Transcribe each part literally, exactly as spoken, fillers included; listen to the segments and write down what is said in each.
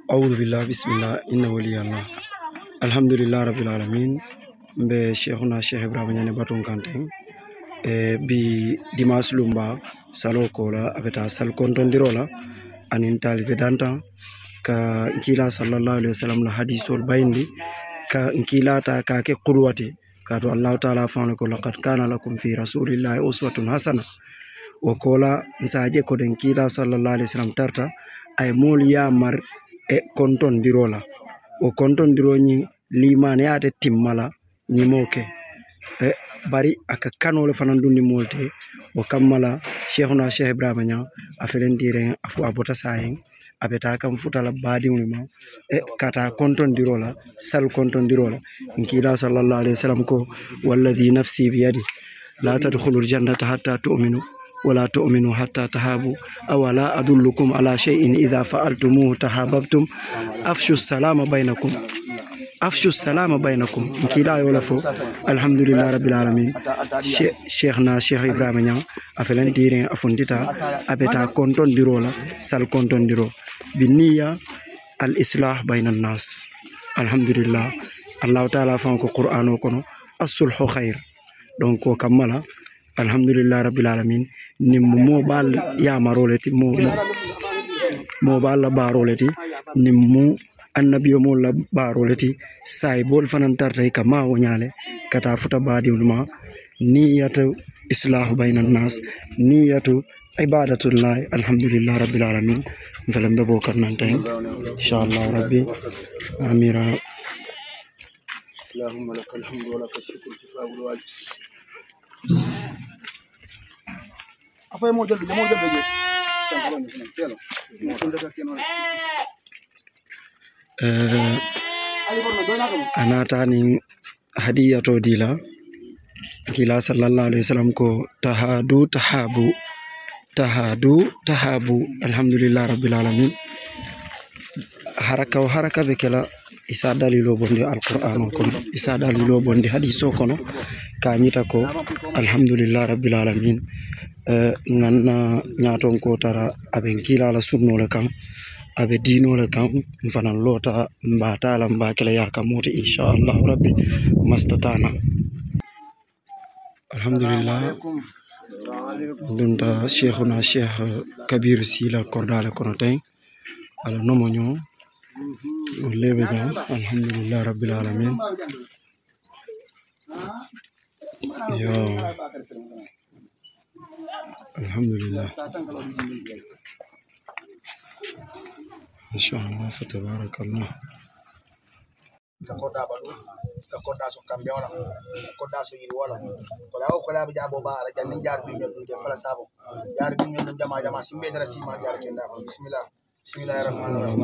أعوذ بالله بسم الله إن ولي الله الحمد لله رب العالمين be cheikhuna cheikh ibrahima nyane batun kanteng e bi dimas lumba salo kola abeta sal kontondirola anin talibe danta ka nkila sallallahu alaihi wasallam la hadithul bayndi ka nkila ta ka ke qudwati ka to allah taala fa ko laqad kana lakum fi rasulillahi uswatun hasana wa kola nsaje ko den kila sallallahu alaihi wasallam tarta ay mol ya mar e konton dirola o konton diro ni limane ate timmala ni moke e bari aka kanole fanan dundi molte o kammala cheikhuna cheikh ibrahima nya afelen dire afu abota sayen abeta kam futala badi ma e kata konton dirola sal konton dirola nkila sallallahu alaihi wasallam ko walladhi nafsi bi yadi la tadkhulul jannata hatta tu'minu ولا تؤمنوا حتى تهابوا أولا أدلكم على شيء إذا فعلتموه تحاببتم أفشوا السلام بينكم أفشوا السلام بينكم كلا يولفو الحمد لله رب العالمين شيخنا شيخ إبراهيم نيا أفلان ديرين أفنديتا أبتا كونتون ديرولا سال كونتون ديرو بالنية الإصلاح بين الناس الحمد لله الله تعالى فانكو قرآن وكنو الصلح خير دونك وكملا alhamdulillah rabbil alamin nim mo bal ya maroleti mo mo bal baroleti nim mo annabiyo mo la baroleti say bol fanan tartay ka ma wonyale kata futa badiwma niyatu islahu bainan nas niyatu ibadatullah alhamdulillah rabbil alamin falam be bokar nan tay inshallah rabbi amira allahumma lakal hamdu wa lakal shukru kifa'ul wajib apa yang mau jadi mau jadi eh anata ni hadiya to dila kila sallallahu alaihi wasallam ko tahadu tahabu tahadu tahabu alhamdulillah rabbil alamin haraka haraka be kala isa dalilo bonde alquran kono isa dalilo bonde hadiso kono ka nyita ko alhamdulillah rabbil alamin euh nganna nyaton ko tara aben kila la sunno le kam abe dino le kam fanan lota mbata la mbakela ya kamoti inshallah rabbi mastatana alhamdulillah dunta cheikhuna cheikh kabir sila kordala kono tay ala nomonyo lebe jam alhamdulillah rabbil alamin yo alhamdulillah insyaallah fatabarakallah kakoda balu kakoda so kambe wala kakoda so yiri wala wala o kala bi jabo ba ala janni jar bi ñol de fala sabo jar bi ñol jama jama simbe dara sima jar kenda bismillah bismillahir rahmanir rahim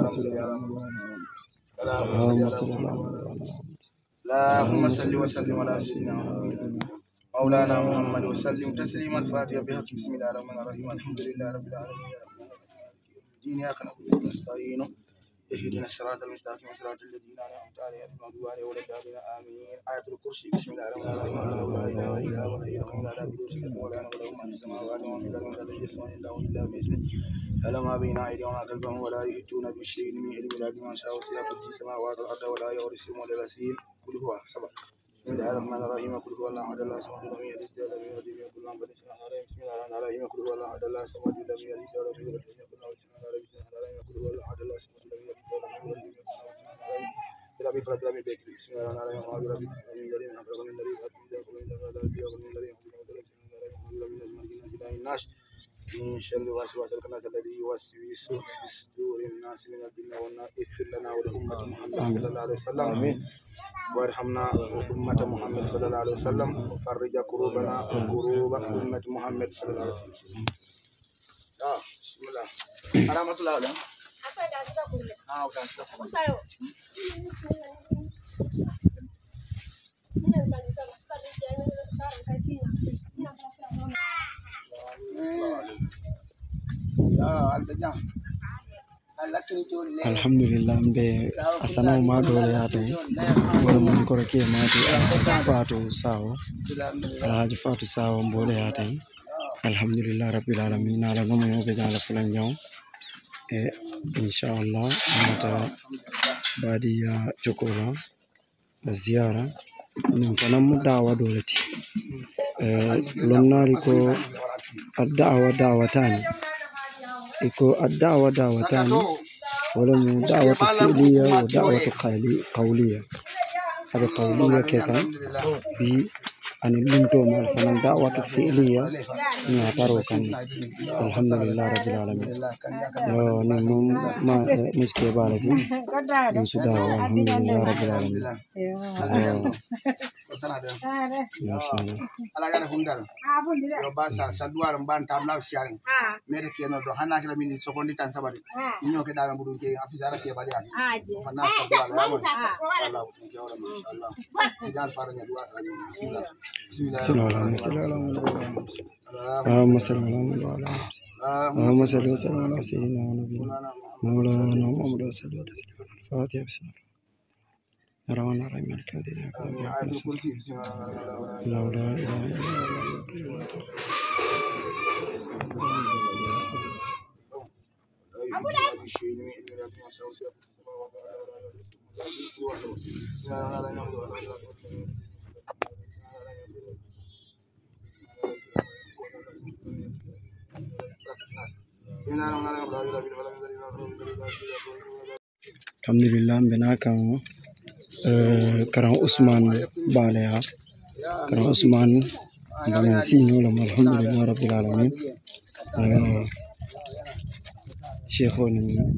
اللهم صل وسلم على سيدنا مولانا محمد وسلم تسليما فاتحا بحق بسم الله الرحمن الرحيم الحمد لله رب العالمين دين يا كنا نستعين اهدنا الصراط المستقيم صراط الذين انعمت عليهم غير المغضوب عليهم ولا الضالين امين آية الكرسي بسم الله الرحمن الرحيم لا اله الا هو الحي القيوم لا تأخذه سنة ولا نوم له ما في السماوات وما في الارض الذي يسمع الله الا باسمه يعلم ما بين ايديهم وما خلفهم ولا يحيطون بشيء من علمه الا بما شاء وسع كرسي السماوات والارض ولا يؤوده ولا العظيم قل هو سبق بسم الله الرحمن الرحيم قل هو الله احد الله الصمد لم يلد ولم يولد ولم يكن له كفوا احد بسم الله الرحمن الرحيم قل هو الله احد الله الصمد لم يلد ولم يولد ولم يكن له كفوا احد قل هو الله احد الله الصمد لم يلد ولم يولد ولم يكن له ربي فرد ربي بك بسم الله الرحمن الرحيم ربي ربي من دريم اقرب من دريم اقرب من دريم من دريم من الناس من شر الوسواس الخناس الذي يوسوس في صدور الناس من الجن والناس اغفر لنا ولأمة محمد صلى الله عليه وسلم امين وارحمنا أمة محمد صلى الله عليه وسلم وفرج كروبنا وكروب أمة محمد صلى الله عليه وسلم آه بسم الله علامة الله عليهم آه وكان alhamdulillah be asana ma dole ya tay wala mon ko reke ma ti fatu sawo alhaji fatu sawo mbole ya tay alhamdulillah rabbil alamin ala no mo be jala fulan jaw e inshallah mata badi ya chokola ziara min fana mu dawa dolati lonnari ko addawa dawatani iko addawa dawatani wala mu da'watu fi'liya wa da'watu qawliya hada qawliya kekan bi an lunto mal fanan da'watu fi'liya ni ataro kan alhamdulillah rabbil alamin yo ni mum ma muske balati ni sudah alhamdulillah rabbil alamin ala gana hundal yo basa sadwar mban tamna siang mere keno do hana kila mini sokondi tan sabari ninyo ke daga budu ke afisara ke bari ati fana sadwar Allah inshallah sidan faranya dua bismillah bismillah Allahumma salli ala Muhammad Allahumma salli ala Muhammad Allahumma salli wa sallim ala sayyidina wa nabiyina maulana Muhammad wa sallallahu alaihi wasallam al-fatiha bismillah الرحمن الرحيم مالك يوم الدين لا اله الا alhamdulillah benakan karan Usman Balaya karan Usman dengan sini ulam alhamdulillah rabbil alamin Syekhun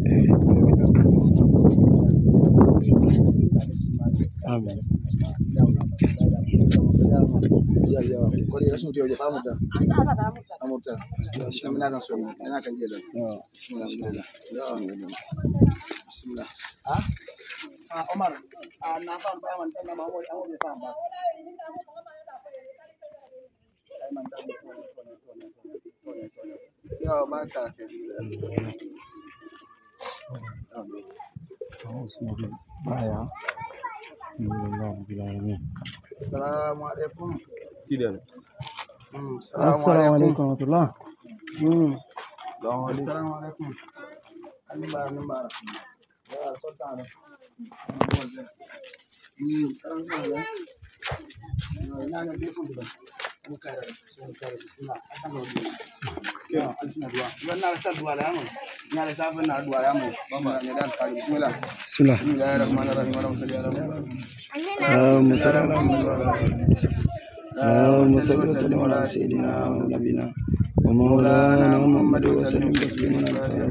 amin Ah, Omar, ah, nafam pa man tan ma mo amo fam ba. Yo, basta. Baya. Alhamdulillah rabbil alamin. Assalamualaikum. Sidan. Assalamualaikum warahmatullah. Hmm. Assalamualaikum. Animbar animbar. Ya, sultan. Hmm, sekarang mana? Nanya dia pun juga. Bukan, bukan bismillah. Akan dulu. Ya, alisnya dua. Dua nala dua lah mu. Nala satu nala dua lah mu. Bama nyedan kali bismillah. Bismillah. Bismillahirrahmanirrahim. Allahumma salli ala Allahumma salli wa sallim ala sayyidina wa nabiyina wa maulana Muhammad wa sallim tasliman ala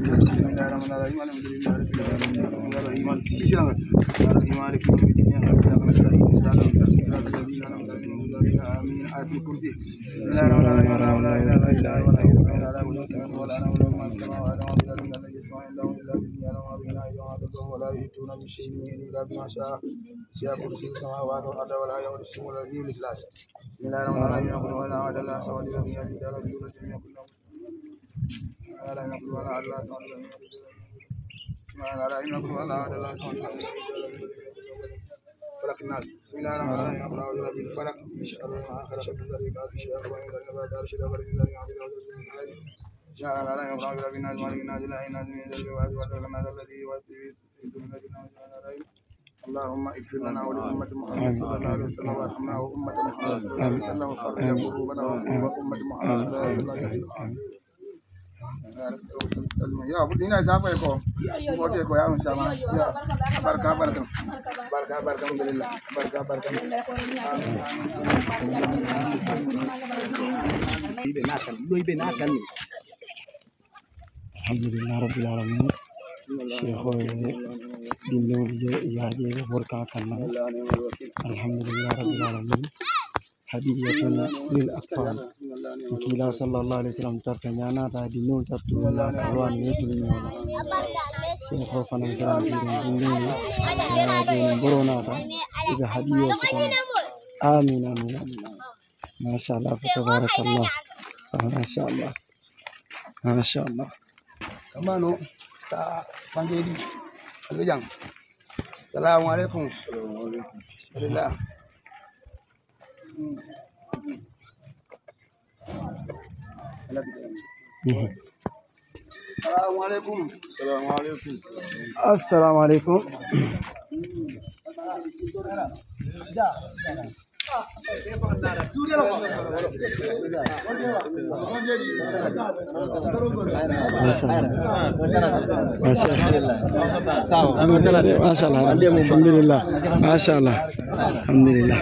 فلك الناس بسم الله الرحمن الرحيم اقرا برب الفلق من شر ما خلق من ذريات الشيخ ومن ذريات النبات الرشيد ومن ذريات عبد الله جعل على اقرا برب الناس مالك الناس لا الناس من ذريات الناس الذي يؤتي بدون اللهم اغفر لنا ولأمة محمد صلى الله عليه وسلم وارحمنا وأمة محمد صلى الله عليه وسلم وفرج قلوبنا وأمة محمد صلى الله عليه وسلم ya ini siapa ya kok kok kok ya sama ya barka barka barka barka alhamdulillah barka barka alhamdulillah rabbil alamin Syekh dinno yaje barka kana alhamdulillah rabbil alamin hadiyatun lil atfal kila sallallahu alaihi wasallam tarkanyana ta dinno tartu alwan yedul Syekh fanan kan dinno ya din borona ta iga hadiya sukan amin amin amin masyaallah tabarakallah masyaallah masyaallah kamano ta panjedi alujang assalamualaikum alhamdulillah Assalamualaikum. Assalamualaikum. Assalamualaikum. Masyaallah. Alhamdulillah. Masyaallah. Alhamdulillah.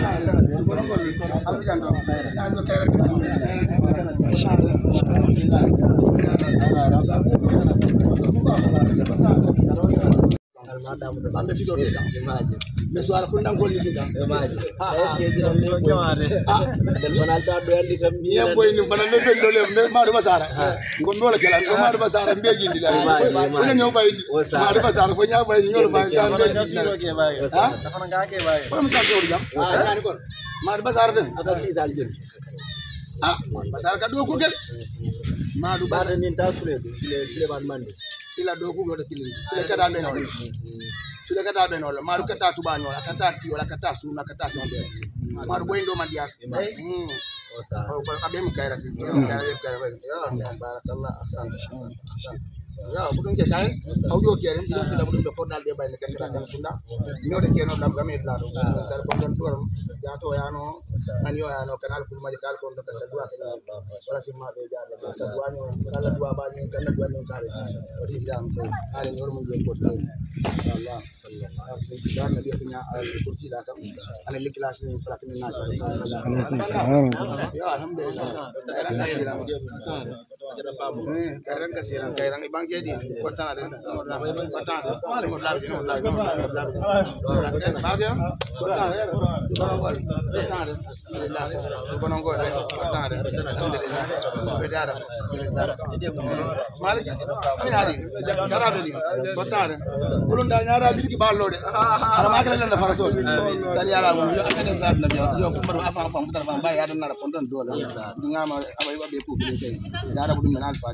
Bambe fido de imaje me so ala kundan golli fido imaje ha e ke non ne jamaare del banal ta do andi kam mi en boy ni bana me fel dole me maadu basara ngom me wala kala ngom maadu basara mbeji ndi la wala ñew bay ndi maadu basara fo ñaa bay ñol bay tan mbeji ndi ke bay ha dafa nga ke bay ko mi sa ko jam ah ñani kon maadu basara den ata sisal jël ah basara ka do ko gel maadu basara ni ta sule sule sule ban mande ila do ko do kilin sule kada be non sule kada be non maru kata tuba non kata ti wala kata suna kata sombe maru boy ndo man diar hmm osa ko abe mu kayra ti kayra kayra ya barakallah ahsan ya budun ke kay awjo kere ndi ko budun be podal be bay ne kala kan kunda nyode keno dam game la do sar ko don torum ya to ya no ani yo ya no kanal kul ma kal ko do ka dua wala si ma be ja da dua no kala dua ba ni kan dua ni kare wadi jam ko ale yor mu je ko to Allah sallallahu alaihi wasallam nabi punya kursi da kam ale likilas ni falak ni nas ya alhamdulillah kairan kasiran kairan ibang jadi kota ada kota ada mau lagi mau lagi mau lagi bahagia kota ada kota ada Bonongol kota ada alhamdulillah beda ada Malaysia ini hari cara beli kota ada ulun dah nyara beli ki ballo de ala makala la faraso sali ala mo yo amene sar la yo ko maro afa afa mutar fa bay ada na ponton dola ngama abay babe ko beli kay dara budum menal fa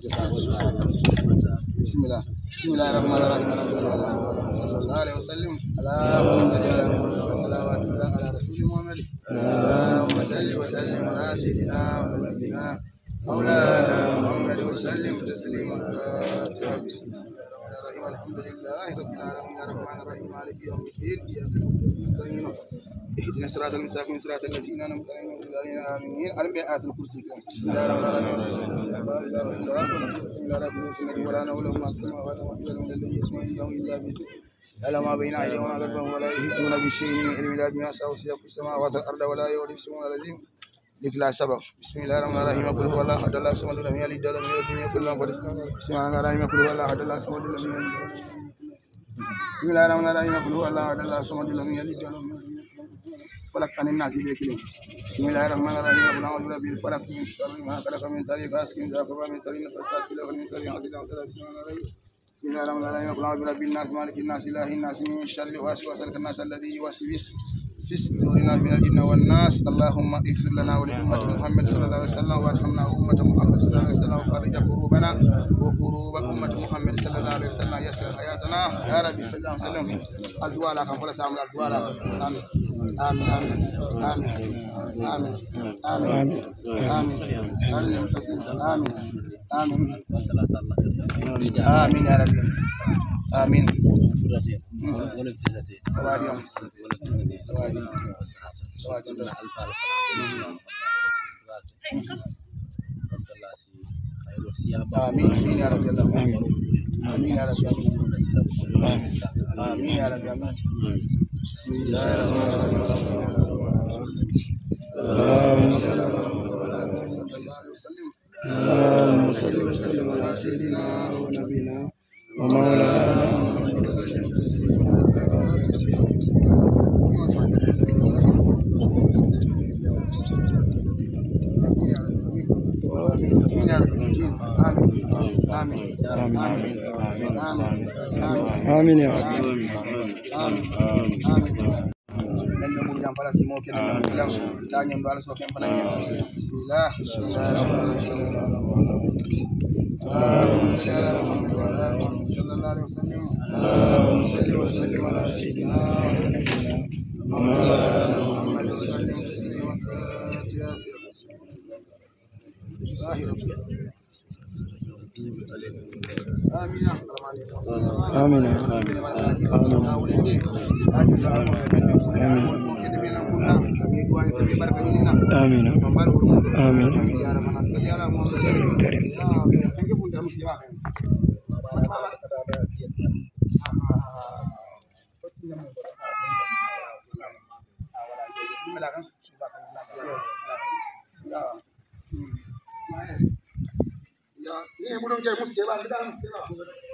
bismillah bismillahirrahmanirrahim sallallahu alaihi wasallam allahumma salli ala rasul muhammad allahumma salli wa sallim ala sayyidina wa nabiyina maulana muhammad wa sallim taslima bismillahirrahmanirrahim alhamdulillahi rabbil alamin arrahmanir rahim maliki yawmiddin iyyaka na'budu wa nasta'in اهدنا الصراط المستقيم صراط الذين انعمت عليهم امين الانبياء الكرسي بسم الله الرحمن الرحيم لا اله الا الله لا نبي ولا نول ما السماوات والارض من الذي يسمع الا باسمه على ما بين ايديهم وما خلفهم ولا يحيطون بشيء من علم الا بما شاء وسع السماوات والارض ولا يؤوده حفظهما العظيم لكلا سبب بسم الله الرحمن الرحيم قل هو الله احد الله الصمد لم يلد ولم يولد ولم يكن له كفوا احد بسم الله الرحمن الرحيم قل هو الله احد الله الصمد لم يلد بسم الله الرحمن الرحيم قل هو الله احد الله الصمد لم يلد ولم يولد فلك عن الناس بكلم بسم الله الرحمن الرحيم قل اعوذ برب الفلق من شر ما خلق من شر غاسق اذا وقب من شر النفاثات في العقد من شر حاسد اذا حسد بسم الله الرحمن الرحيم قل اعوذ برب الناس مالك الناس اله الناس من شر الوسواس الخناس الذي يوسوس في صدور الناس من الجن والناس اللهم اغفر لنا ولأمة محمد صلى الله عليه وسلم وارحمنا أمة محمد صلى الله عليه وسلم وفرج كروبنا وكروب أمة محمد صلى الله عليه وسلم يسر حياتنا يا ربي صلى الله عليه وسلم الدعاء لك ولا سامع الدعاء لك آمين آمين آمين آمين آمين آمين آمين آمين آمين يا ربي آمين آمين آمين يا رب آمين آمين يا رب آمين يا رب آمين بسم الله الرحمن الرحيم اللهم صل على محمد وسلم اللهم صل وسلم على سيدنا ونبينا ومولانا محمد وسلم تسليما آمين آمين يا رب آمين آمين dan yang yang pada semua kita yang tanya doa so kan pada bismillah Allahumma salli ala Muhammad sallallahu alaihi wasallam Allahumma salli wa sallim ala sayyidina Muhammad sallallahu alaihi wasallam zahir آمين آمين آمين سلام كريم سلام Ya, mudah jadi musik ya, kita musik lah.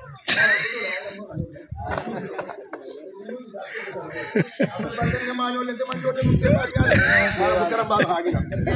Abang malu lagi malu jadi musik lagi. Sekarang baru lagi.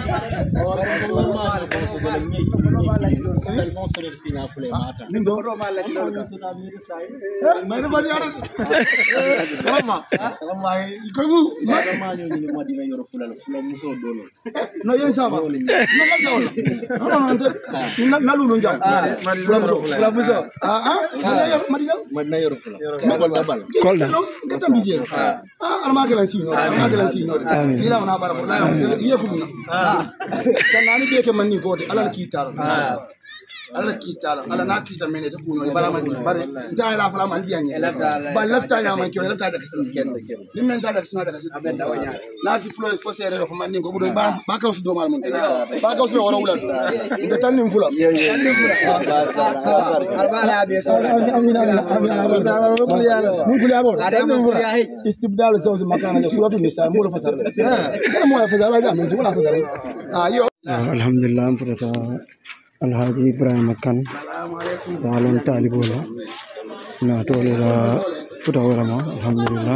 Ni baru malu lagi. Mana balik ada? Kamu? Kamu ikutmu? Kamu ni mau di mana fulan fulan musuh dulu. No yang sama. No lagi dulu. No nanti. Nalu nunjang. Fulan musuh. Fulan musuh. Ah ah. Madina. Madina yor fulan. Makol tabal. Kol dah. Kita bikin. Ah, alma kelan sino. Alma kelan sino. Kila mana barang pun. Iya kumina. Ah. Kan ani dia keman ni kode. Alal kita. Ah. Alal kita. Alal nak kita mana tu puno. Barang mana. Barang. Jangan lah fulan mandi anya. Balaf tanya man kyo. Balaf tanya kesan. Ni men saja kesan ada kesan. Abet awalnya. Nasi fulan fosse ada ko mandi ko. Bukan ba. Bakau sudah mal mun. Bakau sudah orang ulat. Kita tanya fulan. Tanya fulan. Arbala habis. Amin amin amin. Mungkin abor. Ada mungkin istibdal sauce makanan suratu nisa mulu fasar. Eh, mau fasar aja, mungkin mulu fasar. Ayo. Alhamdulillah purata Alhaji Ibrahim Makan dalam talib bola. Nah, tu adalah futa wala ma alhamdulillah.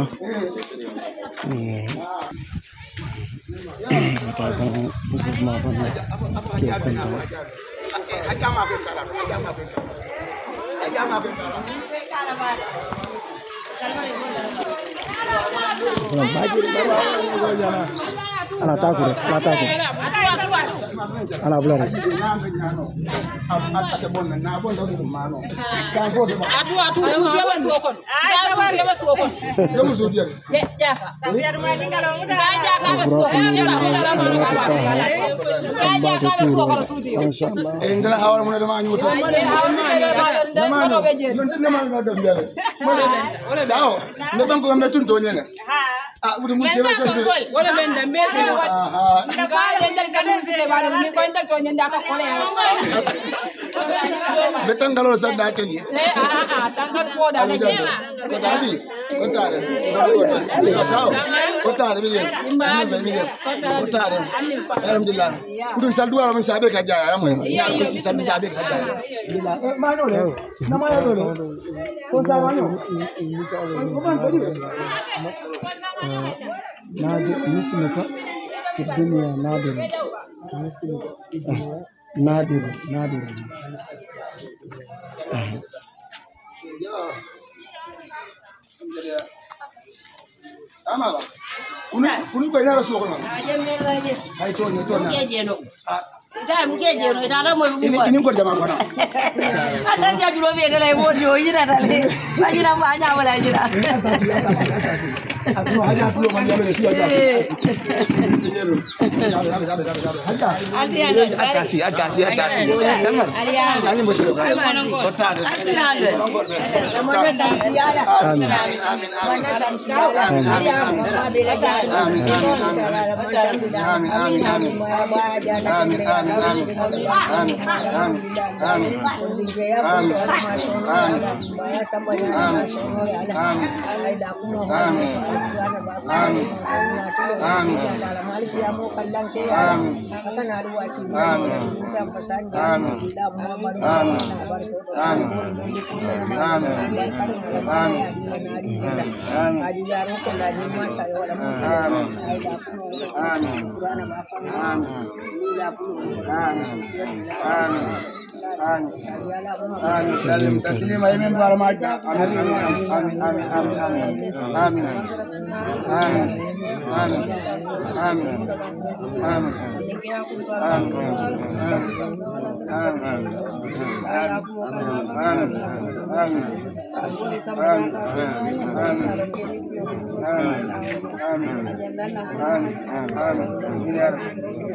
Kita akan musuh maafan kia konta. Aja maafin kalau, aja maafin. Aja maafin kalau. Bajir ala takure ala takure ala bulare Ata bon na bon do mano. Kan ko do. Atu atu sudia basokon. Da sudia basokon. Do mu sudia. Ya jaka. Biar mati kalau udah jaka basokon. Ya jaka basokon sudia. Masyaallah. Eh ndala hawar mu do ma ñu to. Ciao. Ne ban ko me tun to ñene. Ah, bu mu ci ba so. Wala men da me fi wa. Aha. Ka jendal kan fi ba ni ko ndal to ñenda ka xole. Be tangalo sa da teli. Eh ah ah tangal ko da ne jema. Ko dadi. Ko tare. Ko sao. Ko tare be yen. Ko tare. Alhamdulillah. Kudu sal duwa mi sabe ka jaya mo. Ya ko si sal sabe ka jaya. Alhamdulillah. Eh ma no le. Na ma yo le. Ko sa ma no. Ko ban ko di. Nadir muslimata fi dunya nadir muslimata fi dunya nadir nadir Ama ba. Kunu kunu ko ina rasu ko ma. Ai to ne to na. Da mu ke jero da ra mo mu. Ini ko jama ko na. Ada dia julo be da lai mo yo ina da le. Ba ina ba nya wala ina. Aku hanya belum menjawab itu aja. Adasi, adasi, adasi. Samar. Ani musuh. Kota ada. Amin. Amin. Amin. Amin. Amin. Amin. Amin. Amin. Salim taslim aymen baramaja. Amin amin amin amin amin amin amin amin amin amin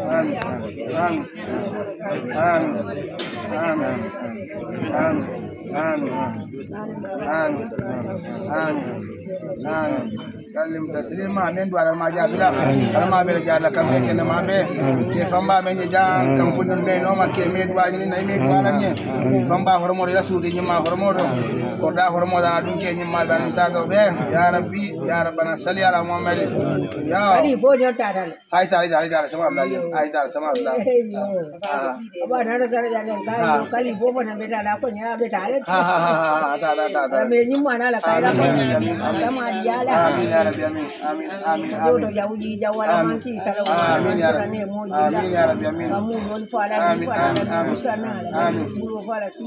amin آمين آمين آمين سلم تسليما من دوار ما جاب لا ما بيل جار كم كن ما بي كيف ما بين جان كم كن بين ما كي ميد واجي ني ميد والا ني فم با هرمو لا سودي ني ما هرمو كودا هرمو دا دون كي ني مال بان ساغو بي يا ربي يا ربنا صل على محمد يا صلي فو جوتا دال هاي تاي تاي تاي سما الله هاي تاي سما الله ابا نانا سره جان كاي كالي فو بنا بيتا لا كو نيا بيتا ها ها ها تا تا تا مي ني مانا لا كاي لا سما يا لا آمين يا رب آمين آمين آمين آمين جاوجي جوالا مانكي سلام آمين يا رب آمين يا رب آمين kamu non fala ni fala ni sana amin buru fala si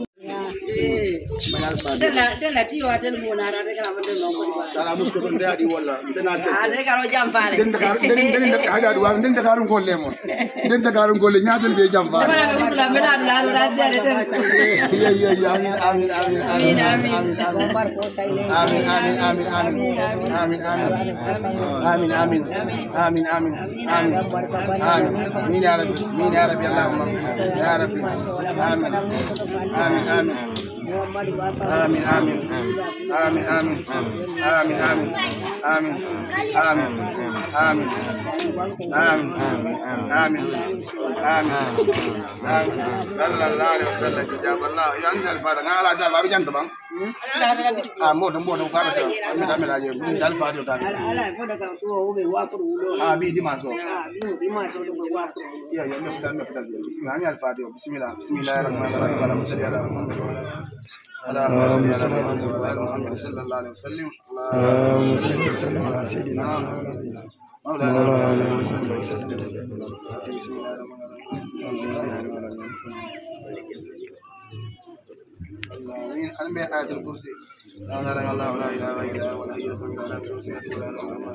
dela dela ti wa del mo na ra de kala mo del no ko sala musko don de adi wala dena te ah de kala jam fale den dakar den den haga du wa den dakar ko le mo den dakar ko le nyaatel be jam fale dama ko la mena la la de de ya ya ya amin amin amin amin amin amin bar ko sai le amin amin amin amin amin amin amin amin amin amin amin ya rabbi min ya rabbi allahumma ya rabbi amin amin amin آمين آمين آمين آمين آمين آمين آمين آمين آمين آمين آمين آمين صلى الله عليه وسلم استجاب الله يعني الفاتحة على جال بابي جنب بام ah mo do mo do ka ta mi da me la je mi dal fa do ta ala ko da ka so o be wa furu lo ah bi di ma so ah bi di ma so do be wa furu ya ya me fa me fa bismillah ani al fatiha bismillah bismillahir rahmanir rahim allahumma salli ala muhammad اللهم صل على محمد صلى الله عليه وسلم اللهم صل وسلم على سيدنا مولانا محمد بسم الله الرحمن الرحيم آمين أنبي آية الكرسي لا إله إلا الله ولا إله إلا هو الحي القيوم لا تأخذه سنة ولا نوم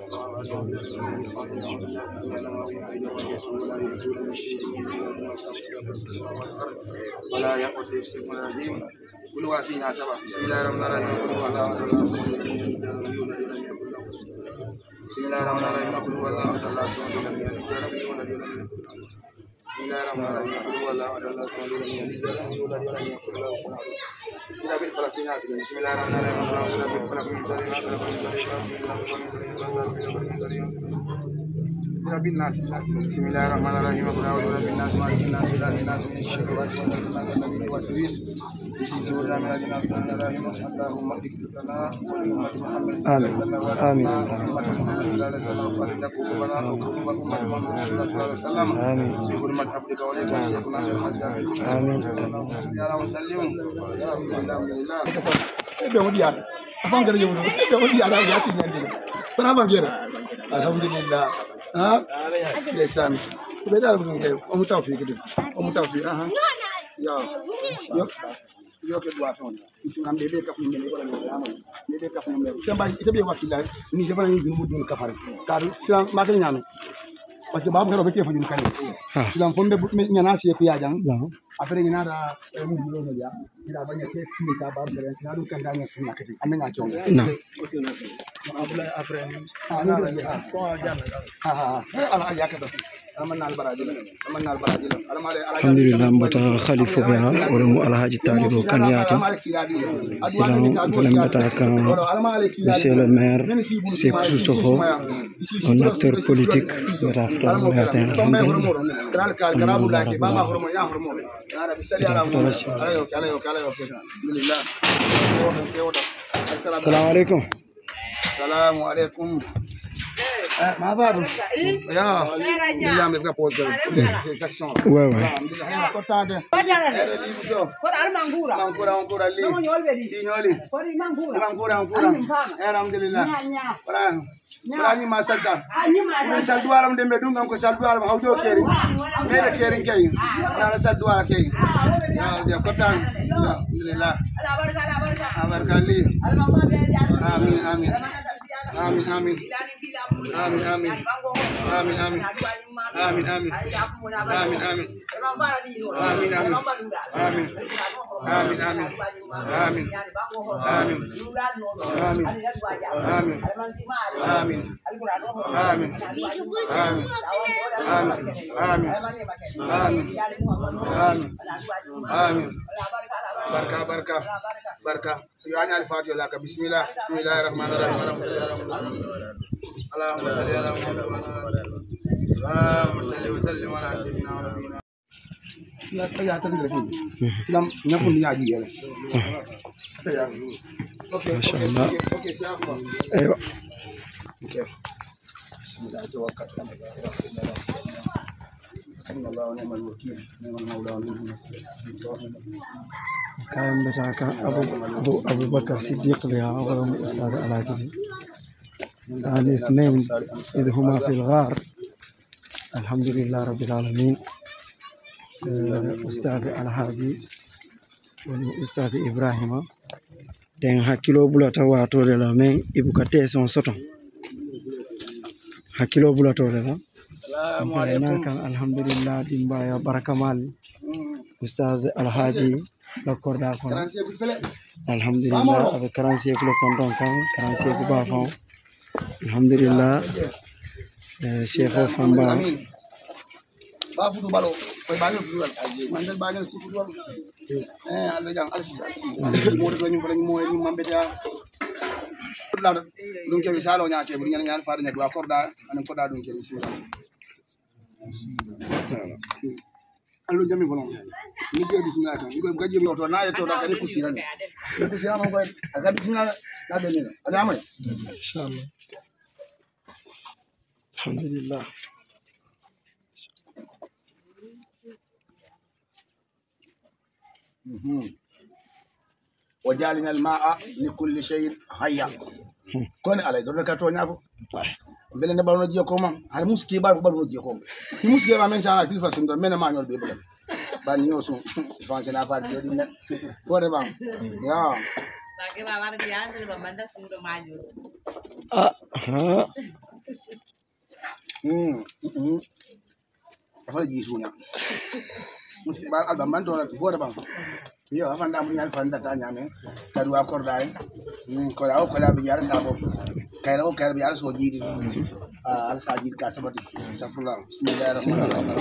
ولا يقود بسم الرجيم كل واسع سبع بسم الله الرحمن الرحيم قل هو الله أحد الله الصمد لم يلد ولم يولد ولم يكن له بسم الله الرحمن الرحيم قل هو الله أحد الله الصمد لم يلد ولم يولد ولم يكن له بسم الله الرحمن الرحيم قل هو الله أحد الله الصمد لم يلد ولم يولد ولم يكن له كفوا أحد إلى بالفلسطينيات بسم الله الرحمن الرحيم إلى بالفلك من شر ما خلق من شر إلى بالناس بسم الله الرحمن الرحيم قل أعوذ برب الناس مالك الناس إله الناس من شر الوسواس الذي يوسوس في صدور الناس اللهم اغفر لنا ولأمة محمد صلى الله عليه وسلم آمين أمة محمد صلى الله عليه وسلم فليكن لنا وقلوب أمة محمد صلى الله عليه وسلم آمين بحرمة عبدك وليك وسيكون على الحج آمين يا رب وسلم ebe wodi yata afan gare yodo ebe wodi yata ya tin yande bana ba gere alhamdulillah ha yesan be dal bu nge o mu tawfiq de o mu tawfiq aha ya yo yo ke do afon isi am de be kaf ni mele wala ni amal ni de kaf ni mele semba ite be wakila ni de bana ni mu dun kafare kadu silam ma ke nyame parce que babu ngero be telefone ni kan silam fombe nyana si ku yajang après ni nada mu dilo no ya ila banya te ni ka babu ngero na du kan ganya sunna kati amenya chonga na après après ah na ya ko jana ha ha ala ya ka alhamdulillah mbata khalifu be wala mu alhaji talibo kanyati silan fulan mbata kan monsieur le maire Sékou Sissoko un acteur politique mbata fta matin assalamu alaikum assalamu alaikum ما بعرف يا بالله ما بقى بوز سكشن ouais ouais importante por almangura mangura mangura li signoli por mangura mangura mangura alhamdulillah para para ni masada ni salduala mdembe dunga ko salduala hawdo keri mele keri kay na salduala kay ya ya kotan alhamdulillah abarka li amin amin آمين آمين آمين آمين آمين آمين آمين آمين آمين آمين Amin amin. Amin. Amin amin. Amin. Amin. Amin. Amin. Amin. Amin. Amin. Amin. Amin. Amin. Amin. Barka barka barka. Yani al-Fatiha laka. Bismillah. Bismillahirrahmanirrahim. Allahumma salli ala Muhammad wa ala Allahumma salli wa sallim ala sayyidina wa nabiyina. La tayata ngrefin. Silam nyafun ni aji yele. Mashallah. Okay, siapa? Ayo. Okay. Bismillah tawakkalna ala Allah. Sallallahu alaihi wa sallam. Ni'mal mawla wa ni'mal nasir. كان بتاعك أبو أبو أبو بكر الصديق لها أغرم أستاذ العاجل كان اثنين إذ هما في الغار الحمد لله رب العالمين أستاذ الحاجي والأستاذ إبراهيم دين هكيلو بلا تواتو لا مين إبو كتيسون سوتون هكيلو بلا تو لا السلام عليكم. كان الحمد لله ديمبايا بركة مال أستاذ الحاجي D'accord, d'accord. Alhamdulillah, avec quarante siècles le compte quarante siècles bas fond. Alhamdulillah, Cheikh Famba. Ba fudu balo, koy ba ñu fudu wal. Man dal ba ñu ci fudu wal. Eh, albe jang alsi. Mo do ñu fa ñu moy ñu mambe ta. La dum ke bi salo ñaake bu ñaan ñaan faade nek wa korda an korda dum ke bismillah. Allo jami volon ni ke bismillah kan ko gaje mi to na to da kan kusira ni kusira man ko aga bismillah na be ni ada amay Inshallah. Alhamdulillah. وجعلنا الماء لكل شيء حيا كون على دون كاتو نافو بلن ne balno jiyo ko man har muski bar balno jiyo ko ni muski ma men sana tilfa sun do men ma ñol be bugal ban ñoo sun ifan na fa do di net ko de bam ya ba ke ba war di ande ba manda sun do majo Ah, ah. hmm hmm afa ji sunya muski bar alba man to ko de bam yo afan da mun yal fan da ta nyame kadu akorda hmm ko la ko la bi yar sabo kayra ko kayra bi yar so jidi al sajid ka sabati safullah bismillahirrahmanirrahim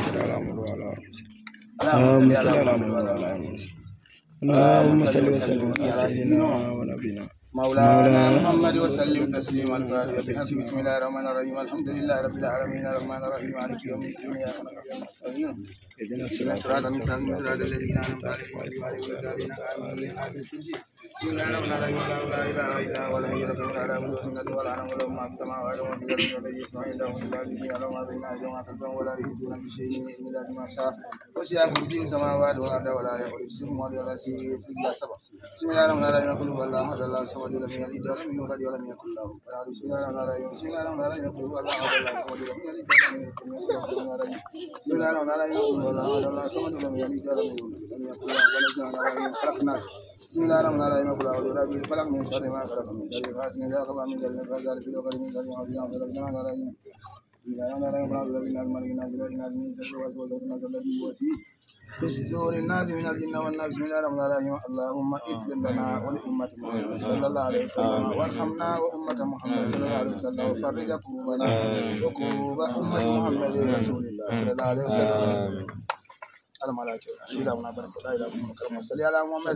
اللهم صل على محمد وعلى آل محمد اللهم صل وسلم على سيدنا ونبينا مولانا محمد وسلم تسليما الفاتحة بحسب بسم الله الرحمن الرحيم الحمد لله رب العالمين الرحمن الرحيم مالك يوم الدين إياك نعبد وإياك نستعين اهدنا الصراط المستقيم صراط الذين أنعمت عليهم غير المغضوب عليهم ولا الضالين بسم الله الرحمن الرحيم لا إله إلا هو الحي القيوم لا تأخذه سنة ولا نوم له ما في السماوات وما في الأرض ولا يسمع إلا هو الذي يعلم ما بين أيديهم وما خلفهم ولا يحيطون بشيء من علمه إلا بما شاء وسع كرسيه السماوات والأرض ولا يؤوده ولا يسير إلا سبع بسم الله الرحمن الرحيم قل هو الله أحد الله الصمد لم يلد ولم يولد ولم يكن له كفوا أحد بسم الله الرحمن الرحيم بسم الله الرحمن الرحيم قل هو الله أحد الله الصمد لم يلد ولم يولد ولم يكن له بسم الله الرحمن الرحيم قل هو الله أحد الله الصمد لم يلد ولم يولد ولم يكن له ولد خلق الناس بسم الله الرحمن الرحيم قل أعوذ برب الفلق من شر ما خلق من شر غاسق إذا وقب من شر النفاثات في العقد من شر حاسد إذا حسد بسم الله الرحمن الرحيم بسم الله الرحمن الرحيم قل أعوذ برب الناس مالك الناس إله الناس من شر الوسواس الناس الذي يوسوس في صدور الناس من الجن والناس بسم الله الرحمن الرحيم اللهم اغفر لنا ولأمة محمد صلى الله عليه وسلم وارحمنا وأمة محمد صلى الله عليه وسلم وفرج كروبنا وكروب أمة محمد رسول الله صلى الله عليه وسلم الملائكة إلى من بارك الله إلى من كرم صلى على محمد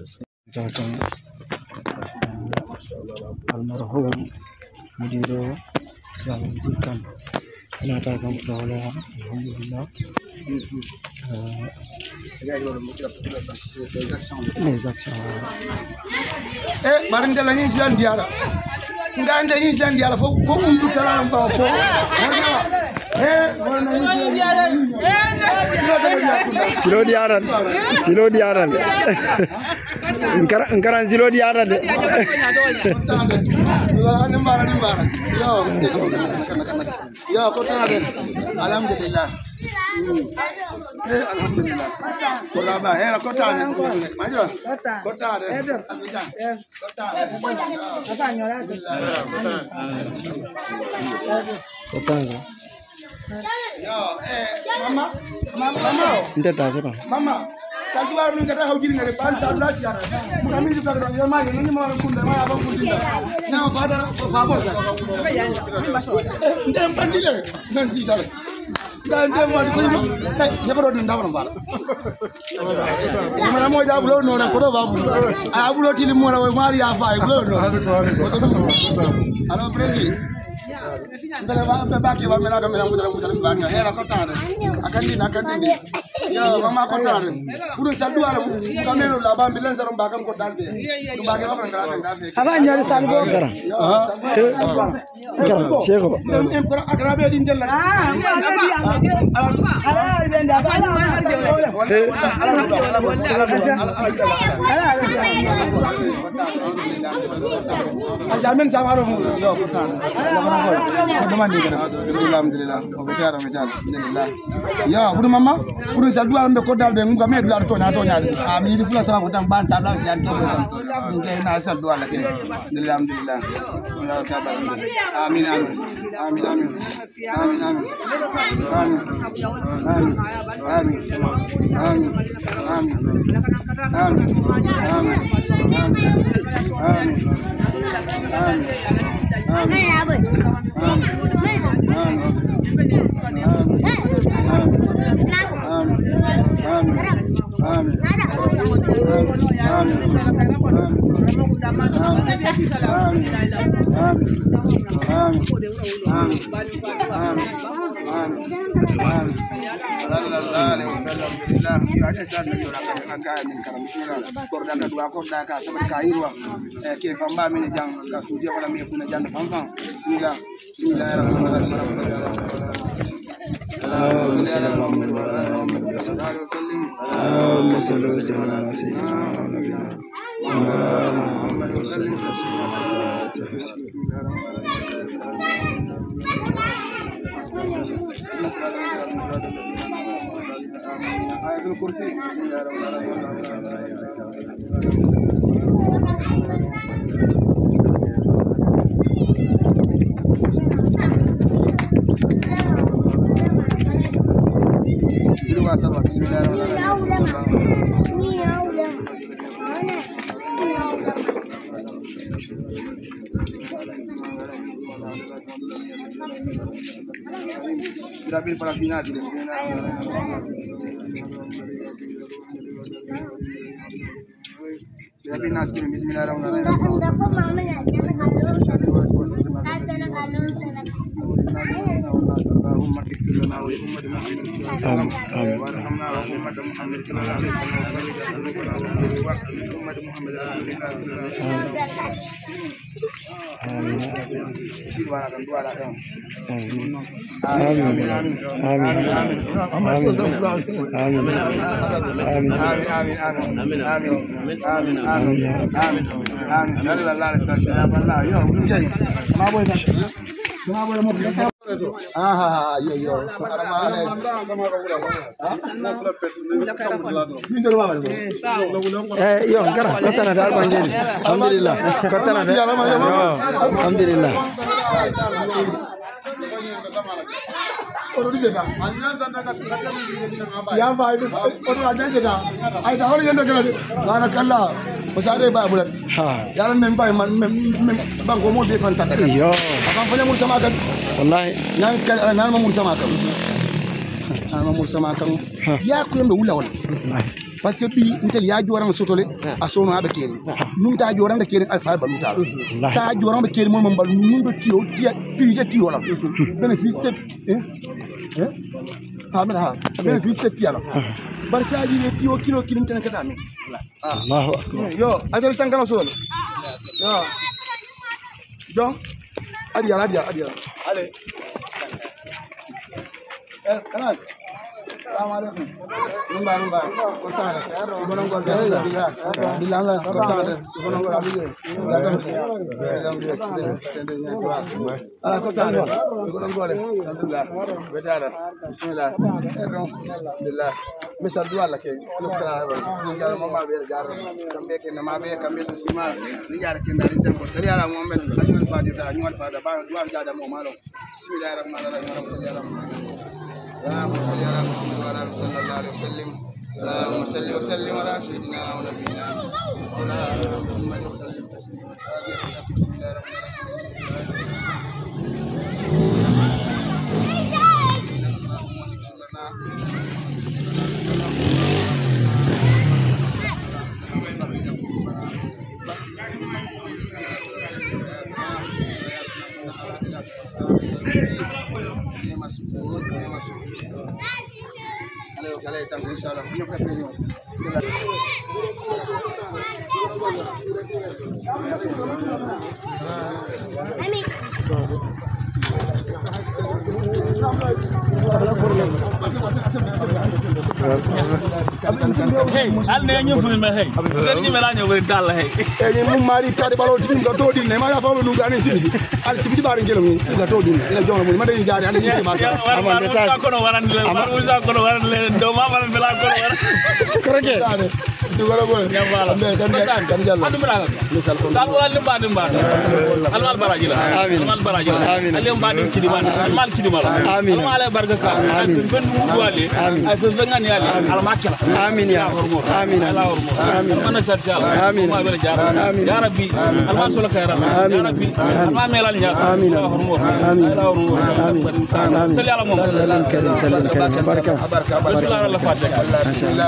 المرحوم مدير جامع الكم أنا تاكم فولا الحمد لله eh barin da lanin sian diara nga ande ni sian diara fo fo un tutala ba fo eh warna ni silo diaran silo diaran ngara ngara silo diaran de yo anem bara ni bara yo yo ko tana de alhamdulillah eh alhamdulillah ko la ba era ko tana ma jo ko tana de ko tana Kotanga mama mama Inte ta so. mama Saltuar ni kata hujiri ngare pan tabla siara. Kami itu tak ada yang mana ni mana kunda mana abang kunda. Nama pada favor. Ini empat dia. Nanti dah. Dan dia buat itu. Dia perlu dinda orang bala. Mana mau jawab lo no nak kodo babu. Abu lo tili mau orang mari apa ibu lo. Halo presi. Ndale ba be ba ke ba mela ka mela mudala mudala ba ke hera ko tare akandi na akandi yo mama ko tare puru sadu ala ka melo la ba mbilen sarom ba kam ko dalbe to ba ke ba kan ngala nda fe Aba nyori sal go gara. Gara chego. dem em ko akra be din jella ah ko ade di ala ala be nda ba ala ala jamen samaro yo ko tare alhamdulillah obekara mejal alhamdulillah ya budu mama budu sadu ala be ko dalbe ngam me dula to nya to nya ami di fula sama ko tan ban tabla si an to ko ngey na sadu ala ke alhamdulillah ya tabar amin amin amin amin amin amin amin amin amin amin ayatul kursi sudah pilih para final tidak sudah pilih naskin bismillahirrahmanirrahim Allahumma ighfir lana wa li ummatina Muhammadin warhamna wa ummat Muhammad sallallahu alaihi wasallam wa ummat Muhammad sallallahu alaihi wasallam ah iya iya Eh yo gara kota na dal banjeni. Alhamdulillah. Kota na dal. Alhamdulillah. ya ba itu orang ada kita ai dah orang yang dah kena barakallah usare ba bulan Ha. jalan mempai man bang komo de fanta Yo. abang punya mursa makan Wallahi. nan nan mursa makan nan mursa makan ya ku yambe wula wala parce que bi intel ya joran sotole a sono abe keri num ta joran da keri alfa baluta sa joran be keri mon mon balu num do tiyo tiya pi je tiyo la bénéfice te eh eh ha mena ha bénéfice te tiya la bar sa ji tiyo kilo kilo tan ka dami Allahu akbar. yo adal tan kana solo yo donc adiya adiya adiya allez eh kana Assalamualaikum. Numba numba. Kota ada. Gunung gol ada. Dilanga kota ada. Gunung gol ada. Dalam dia. Dalam dia sedenya dua. Ala kota ada. Gunung gol. Alhamdulillah. Beda ada. Bismillah. Alhamdulillah. Misal dua lagi. Kota ada. Tinggal mama biar jar. Kambe ke nama be kambe sesima. Ni jar ke dari tempo. Seri ala Muhammad. Ajmal Fatihah. Ajmal Fatihah. Ba dua jada mo malo. Bismillahirrahmanirrahim. اللهم صل على محمد وعلى اله صلى الله عليه وسلم اللهم صل وسلم على سيدنا ونبينا مولانا محمد وسلم تسليما بسم الله Kalau kita insyaallah punya preferensi. Amin. Hey, al ne ñu fulme hey. Ñu mela ñu wër dal hey. E ni mum mari tade balo tin ga to dinne ma ya fa lu ga ne sibidi. Al sibidi bari ngelo mi ga to dinne. Ila jonga mo ma day jaari ande ci ma sa. Amande tas. Ko no waran le, waru sa ko no waran le do ma waran bela ko waran. Koreke. Du wala go. Ya wala. Kan kan jallo. Adu mala. Misal ko. Dal wala limba limba. Al mal baraji la. Al mal baraji la. Al yom badu kidi man. Al mal kidi mala. Al mal barga ka. Ay fen bu wale. Ay fen ngani ale. Al makila. Amin ya amin amin mana sar sha amin ma bela jar amin ya rabbi alma solo khairan ya rabbi alma melal ya amin amin amin salli ala muhammad sallam karim sallam karim baraka bismillah al fatiha bismillah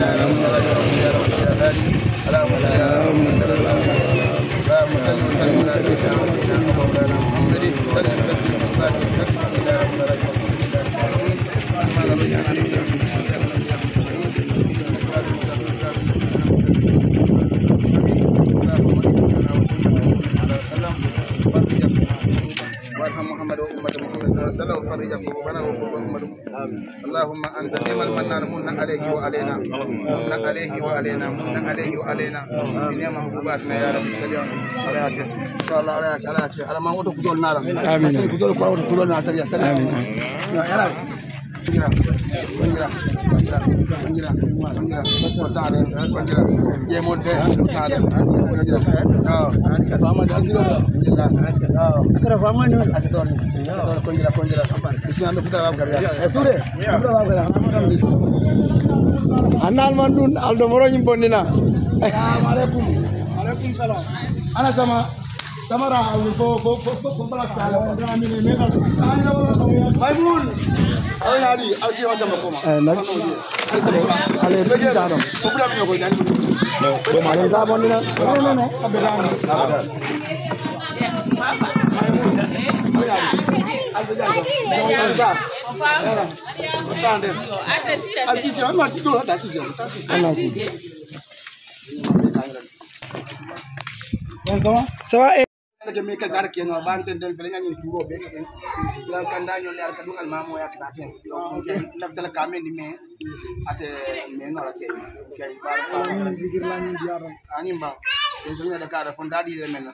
اللهم صل على اللهم صل وسلم على سيدنا محمد وسلم تسليما وارحم محمد وأمة محمد صلى الله عليه وسلم وفرج كروبنا وكروب أمة اللهم أنت نعم المنان من عليه وعلينا من عليه وعلينا من عليه وعلينا بنعم حبوباتنا يا رب السلام عليك إن شاء الله عليك عليك على ما هو تقول نارا آمين تقول قرآن تقول ناتري يا سلام آمين يا رب Panjira, panjira, panjira, panjira, panjira, tare, panjira, ye modde, tare, panjira, ya, fama dal silo, panjira, ya, akara fama ni, akador ni, akador panjira, panjira, isi ame putra bab karya, eh ture, putra bab karya, amadam isi. Annal mandun aldo moro nyimpondina. Assalamualaikum, alaikum salam. Ana sama. Samara fo fo fo fo pala sala ami ne me Maimun ay hadi asi wa sama koma Eh nak ale beti dano problem yo ko jani no do malen sa bondina no no no abedan Ça va ke me ka gar ke no ban ten den fele ngani turo be la kan da nyon yar ka dungal mamo ya ka ten ke laftal ka men di me ate me no la ke ke ba ba digir la ni diara ani ba en so da ka da fonda di de men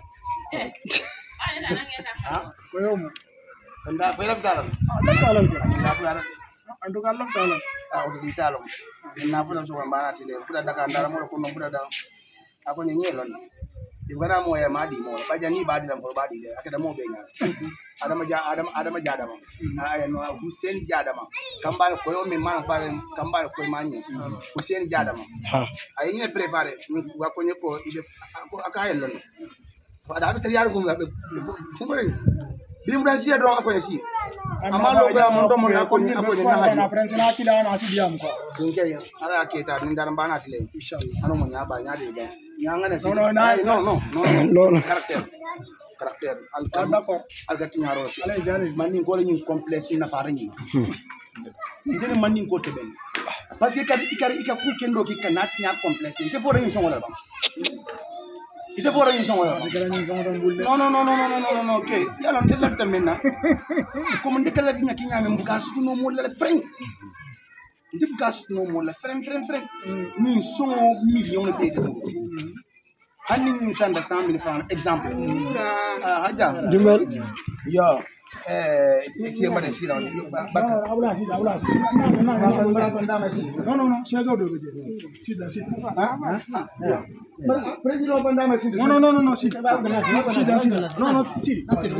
ha ko yo mo fonda fa laftal la tala da ba andu ka laftal ah o di talo na fu so ba na tile fu da ka ndara mo ko no fu da ako nyenye lon Ibana mo ya madi mo baja ni badi lam ko badi le akada mo be nya adama ja adama adama jadama ay no Hussein jadama kamba ko yo me man fa kamba ko manye Hussein jadama ha ay ni préparer wa ko nyeko ibe aka hay lon ada be tiyar ko ngabe ko bari bimu da siya do ko yesi amalo ko am ndo mo na ko ni ko ni na na prensa na tila na asidiam ko dinke ara keta ni ndar bana tile inshallah ano mo nya ba nya de ba nya ngane si no no no no no karakter karakter al d'accord al gatti nyaro ale jani man ni ko la ni complexe na fa ni ndene man ni ko teben parce que kadi ikari ikaku kendo ki kanat nya complexe te fo reñu songola ba ite fo reñu songola no no no no no no no no okay yalla te lafta menna ko mo ndekala fi ñaki ñame mbuga su no mo la freñ ndip gas no mo la frem frem frem ni son million de pete do hanni ni sanda cent mille francs exemple ah haja dimbal yo eh ci ma de ci la barka abula ci abula ci non non non chego do be ci da ci ah président banda ma ci non non non non ci ci da ci non non ci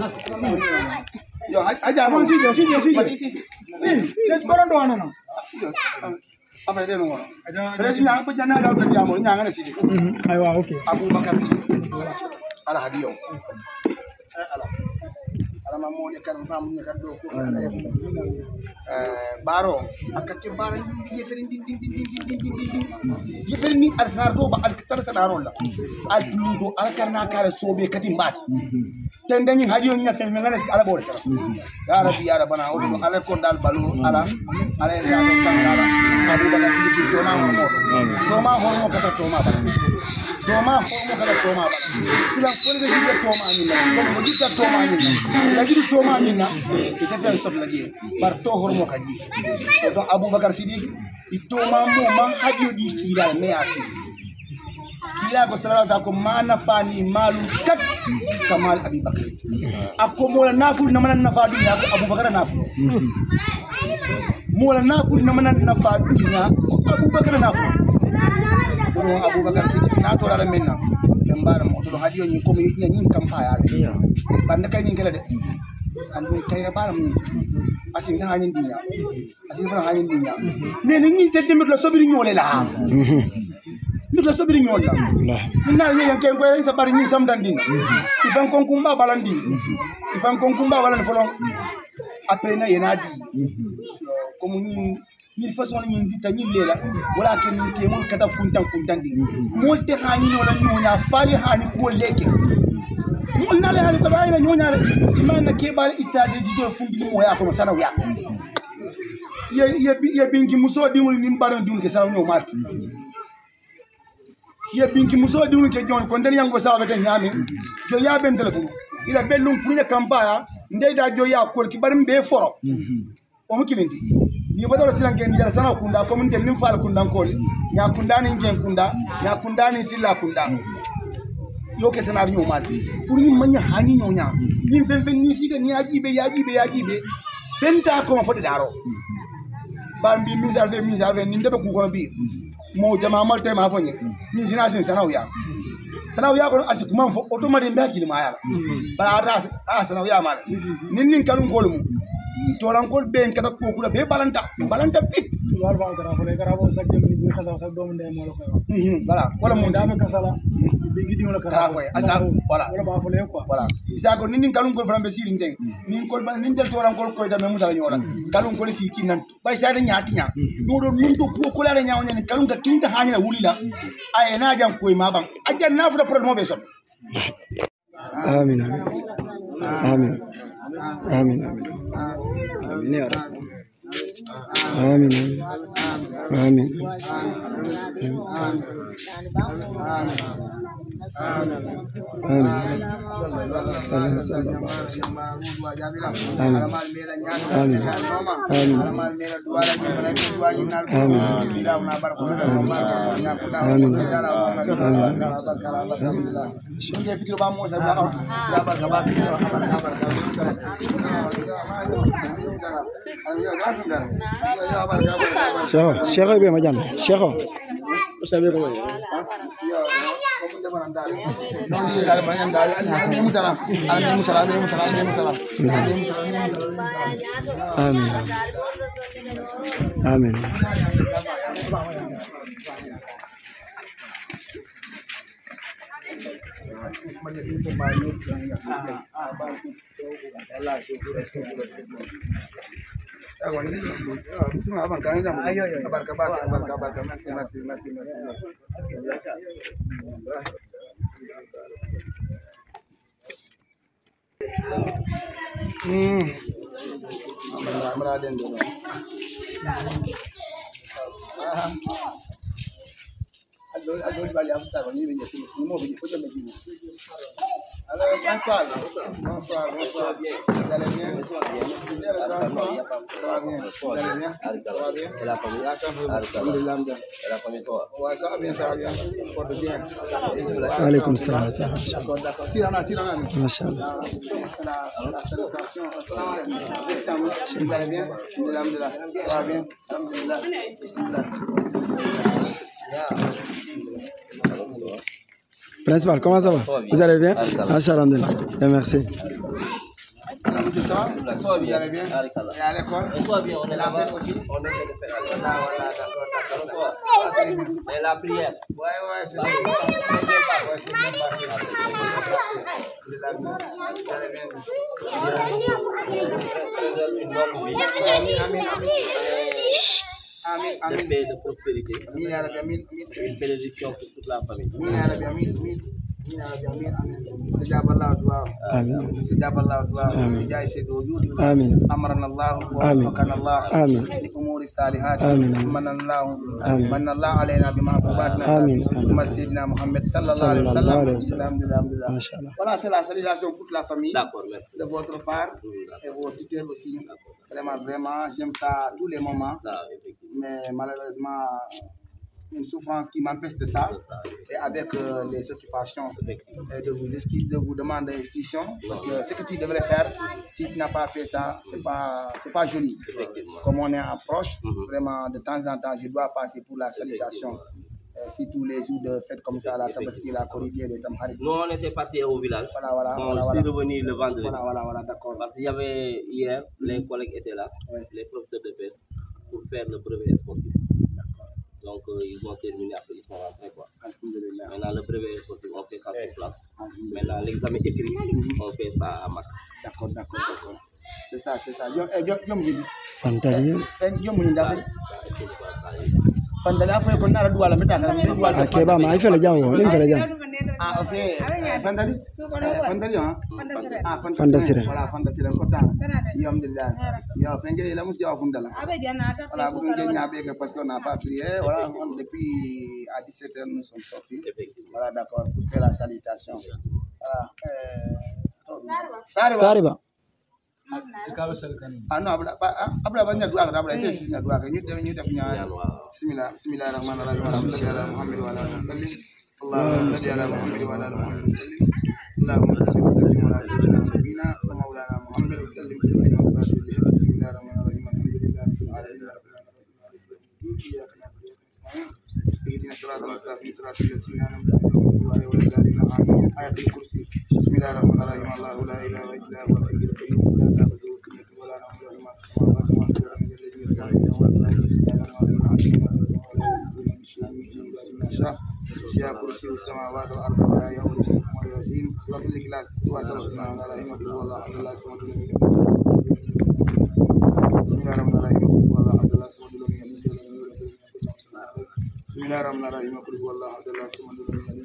yo haja non ci ci ci ci ci ci koron do anana apa ide no président ko janna ga do jamo nyanga na sidi aywa okay abubakar sidi ala hadiyo ala ala mammo de karam fam ni kaddo ko eh baro akake baro yeferi din din din din din din yeferi ni arsenal do ba al tar sanaro la al dundo al karna kare sobe kati mbati ten dañi hadiyo ni fem ngana ala bore ya rabbi ya rabbana o do ala ko dal balu ala ala sa do tangala adu daga sidi to ma mo to ma hormo kata to ma ba to ma hormo kata to ma ba sila ko de di to ma ni la ko mo di to ma ni la di to ma ni na ite fe sot la ji bar to hormo ka ji to abubakar sidi ito ma mo ma hadiyo di kila me asi kila ko sallallahu ko mana fani malu kat kamal abubakar akko mola naful na manan nafa dunya ko abubakar naful mola naful na manan nafa dunya abubakar naful to abubakar sidi na to dara menna mbara mo to hadiyo ni ko mi nyin kam fa ya banda kay nyin kala de andum kayra bala mi asin ta hanin dinya asin fa hanin dinya ne ni nyin te demit la sobiri ñolé la mi la sobiri ñol la minna ni yan kay ko sa bari ni sam dan dina ifan kon kumba balandi ifan kon kumba balan folon après na yena di comme ni ni façon ni dita ni lela wala ken ni ke mon kata kuntan kuntan di mo te hani wala ñonya fali hani ko leke mo na le hani bala ina ñonya imana ke bal strategy do fundi mo ya ko sana ya ye ye ye bingi muso di mo ni mbaran dun ke sana ñoo mat ye bingi muso di mo ke jon ko ndel yango sa wete nyami jo ya ben tele ko ila bellum punya kampaya ndey da jo ya ko ki barim be foro o mo kilinti ni badalo silan ken jara sana kunda ko mun tel nim fal kunda ko nya kunda ni ngen kunda nya kunda ni silla kunda yo ke sana ñoo mal pour ni manya hani ñoo nya ni fen fen ni siga ni ajibe yajibe yajibe fenta ko ma fodi daro bambi min salve min salve ni ndebe ku ko bi mo jama mal te ma fonye ni sina sin sana uya sana uya ko asikuma fo automatique be hakili ma yala ba ata a sana uya mal nin nin kalun ko lu toran ko ben kada ko kula be balanta balanta pit wal ba dara ko le garabo sa dem ni xassa sa doomu ndey mo la koy wax voilà wala mo dama kasala be gidi wala kara fo asa voilà wala ba fo le quoi voilà isa ko nin nin kalun ko frambe siri ndeng nin ko nin del toran ko ko da me musala ñola kalun ko si kinan bay sa da ñaati ñaa do do nun do ko ko la ñaaw ñen kalun ka kinta hañina wulila ay na jam koy ma bam ajan na fu da problème be sot amin amin amin amin amin ya rab amin amin amin amin sallallahu alaihi wasallam amin amin amin Cheikh Cheikh be ma jann Cheikh sabe ko non ni dal ma ñam dal ala ni mutala ala ni mutala ni mutala ni mutala amin amin Bismillah abang kan jam. Ayo ayo. Kabar kabar kabar kabar masih masih masih masih. Hmm. Meraden dulu. Aduh aduh balik apa sah ni ni sini. Ni mau biji foto biji. Halo, bonsoir. Bonsoir, bonsoir. Vous allez bien? va bien. Vous allez bien? Ça va bien? Et la famille? Et la famille, toi? Ouais, ça va bien, ça va bien. Porte bien. Alaykoum salam. D'accord, d'accord. Si, on a, si, on a. Machallah. La salutation. Vous allez bien? Alhamdulillah. Ça va bien? Alhamdulillah. Principal, comment ça va? Vous allez bien? Machallah. Merci. Monsieur, ça va? Vous allez bien? Et à l'école? On est la fête aussi? On est de fête. Voilà, voilà, d'accord, d'accord. Et la prière? Ouais, ouais, c'est bien. Ouais, c'est bien passé. Vous allez bien? Amin, amin, amin. Amin, amin. De paix, de prospérité. Amin, amin, amin. Une bénédiction pour toute la famille. Amin, amin, amin. Amin, amin. استجاب الله دعاء آمين استجاب الله دعاء آمين جاي سيد وجود آمين أمرنا الله ووفقنا الله آمين لأمور الصالحات آمين من الله آمين من الله علينا بمحبوباتنا آمين آمين سيدنا محمد صلى الله عليه وسلم الحمد لله ما شاء الله. Voilà, c'est la salutation pour toute la famille. D'accord, merci. De votre part et vos tuteurs aussi. Vraiment, vraiment, j'aime ça tous les moments. Mais malheureusement, une souffrance qui m'empêche de ça, et avec euh, les occupations, et de vous, de vous demander inscription, parce que ce que tu devrais faire, si tu n'as pas fait ça, c'est pas, c'est pas joli. Comme on est en proche, vraiment, de temps en temps, je dois passer pour la salutation. Euh, si tous les jours de fête comme ça, la Tabaski, la Corridier, les Tamharit. Nous, on était partis au village. Voilà, voilà. On voilà, s'est voilà. revenu le vendredi. Voilà, voilà, voilà, d'accord. Parce qu'il y avait hier, les collègues étaient là, Ouais. les professeurs de pêche, pour faire le brevet sportif. Donc, euh, ils ont terminé après, ils sont rentrés. Quoi. Maintenant, le brevet sportif, on fait ça sur place. Maintenant, l'examen écrit, on fait ça à Mac. D'accord, d'accord, d'accord. C'est ça, c'est ça. Yo, eh, yo, yo, yo, Fantali. yo, yo, yo, Fandali afo ko nara duwala meta kana mbe duwala ke ba ma ifele jango ni fele jango ah okay Fandali Fandali ha ah Fandasire voilà Fandasire ko tan yo alhamdulillah yo fenge la mus jaw fundala voilà bu nge ñabe que parce qu'on n'a pas prié voilà depuis à dix-sept heures nous sommes sortis voilà d'accord pour faire la salutation voilà euh Sariba ah non abla abla ba ñatu ak abla té ci ñatu ak ñu def ñu def ñaan bismillah bismillahir rahmanir rahim sallallahu ala muhammad wa ala alihi wa sallam allahumma salli ala muhammad wa ala alihi wa sallam allahumma salli wa sallim ala sayyidina nabiyina wa maulana muhammad wa sallim taslima bismillahir rahmanir rahim alhamdulillahi rabbil alamin iyyaka na'budu wa iyyaka nasta'in ihdina siratal mustaqim siratal ladzina an'amta alaihim ghayril maghdubi alaihim waladdallin ayatul kursi bismillahir rahmanir rahim allahu la ilaha illa huwal hayyul qayyum ولا نقول ما في السماوات وما في الارض الذي يسمع ولا يسمع ولا يشاء وسع كرسي السماوات والارض ولا يؤوده حفظهما ولا يزين صراط الاخلاص وصلى الله على رحمه الله عبد الله سمد النبي بسم الله الرحمن الرحيم والله عبد الله سمد النبي بسم الله الرحمن الرحيم قل هو الله عبد الله سمد النبي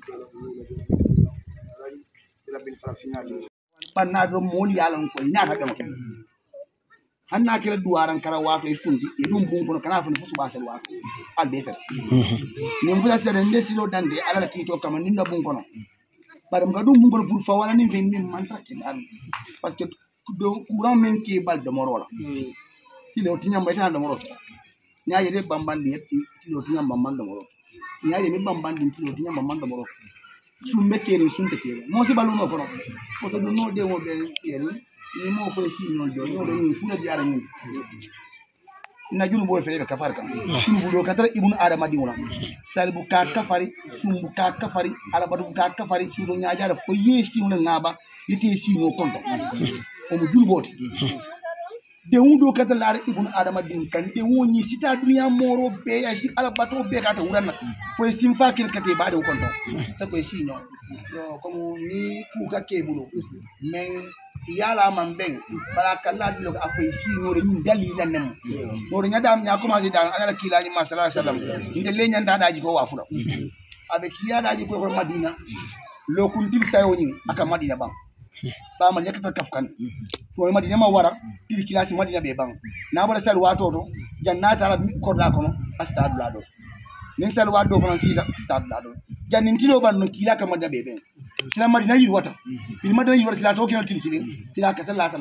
رب الفلق panna do moli yalan ko nyaata dama ken hanna kala duwaran kara wato e fundi e dum bungo kana fani fusu basal wato al be fer nim fusa sere ndesilo dande ala kito kama ninda bungo no bare mga dum bungo pour fa wala ni ven min man trakke dal parce que do courant men ki bal de morola ti le tinya mbata de morola nya yede bambandi ti le tinya bambandi de morola nya yede bambandi ti le tinya bambandi de morola sumbe kere sunte kere mo si balu no kono ko to no de mo be kere ni mo fo si no do no do ni kula diara ni na junu bo fere ka far kan kun budo katara ibnu adama diwona salbu ka kafari sumbu ka kafari ala badu ka kafari sudo nyaajara fo yesi no ngaba yiti si no konto o mo julboti de wudo kata laare ibnu adama din kan de woni sita duniya moro be ya si ala bato be kata wuranna fo sim fakir kate baade konto sa ko si no yo comme ni ku ka kebulo men yala man ben baraka la dilo ka fay si no ni dalila nem no nya dam nya commencé dan ala kila ni masala sallam inde le nya nda daji ko wafula abe kiya daji ko ko madina lo kuntil sayoni aka madina bam ba man yakata kafkan to madina ma wara til kilasi madina be bang na bara sal wato to jannata ala ko da kono astadu la do nin sal wado francida astadu la do jannin tilo ban no kila ka madina be ben sila madina yir wata il madina yir wata sila to kino til kilin sila ka tala tala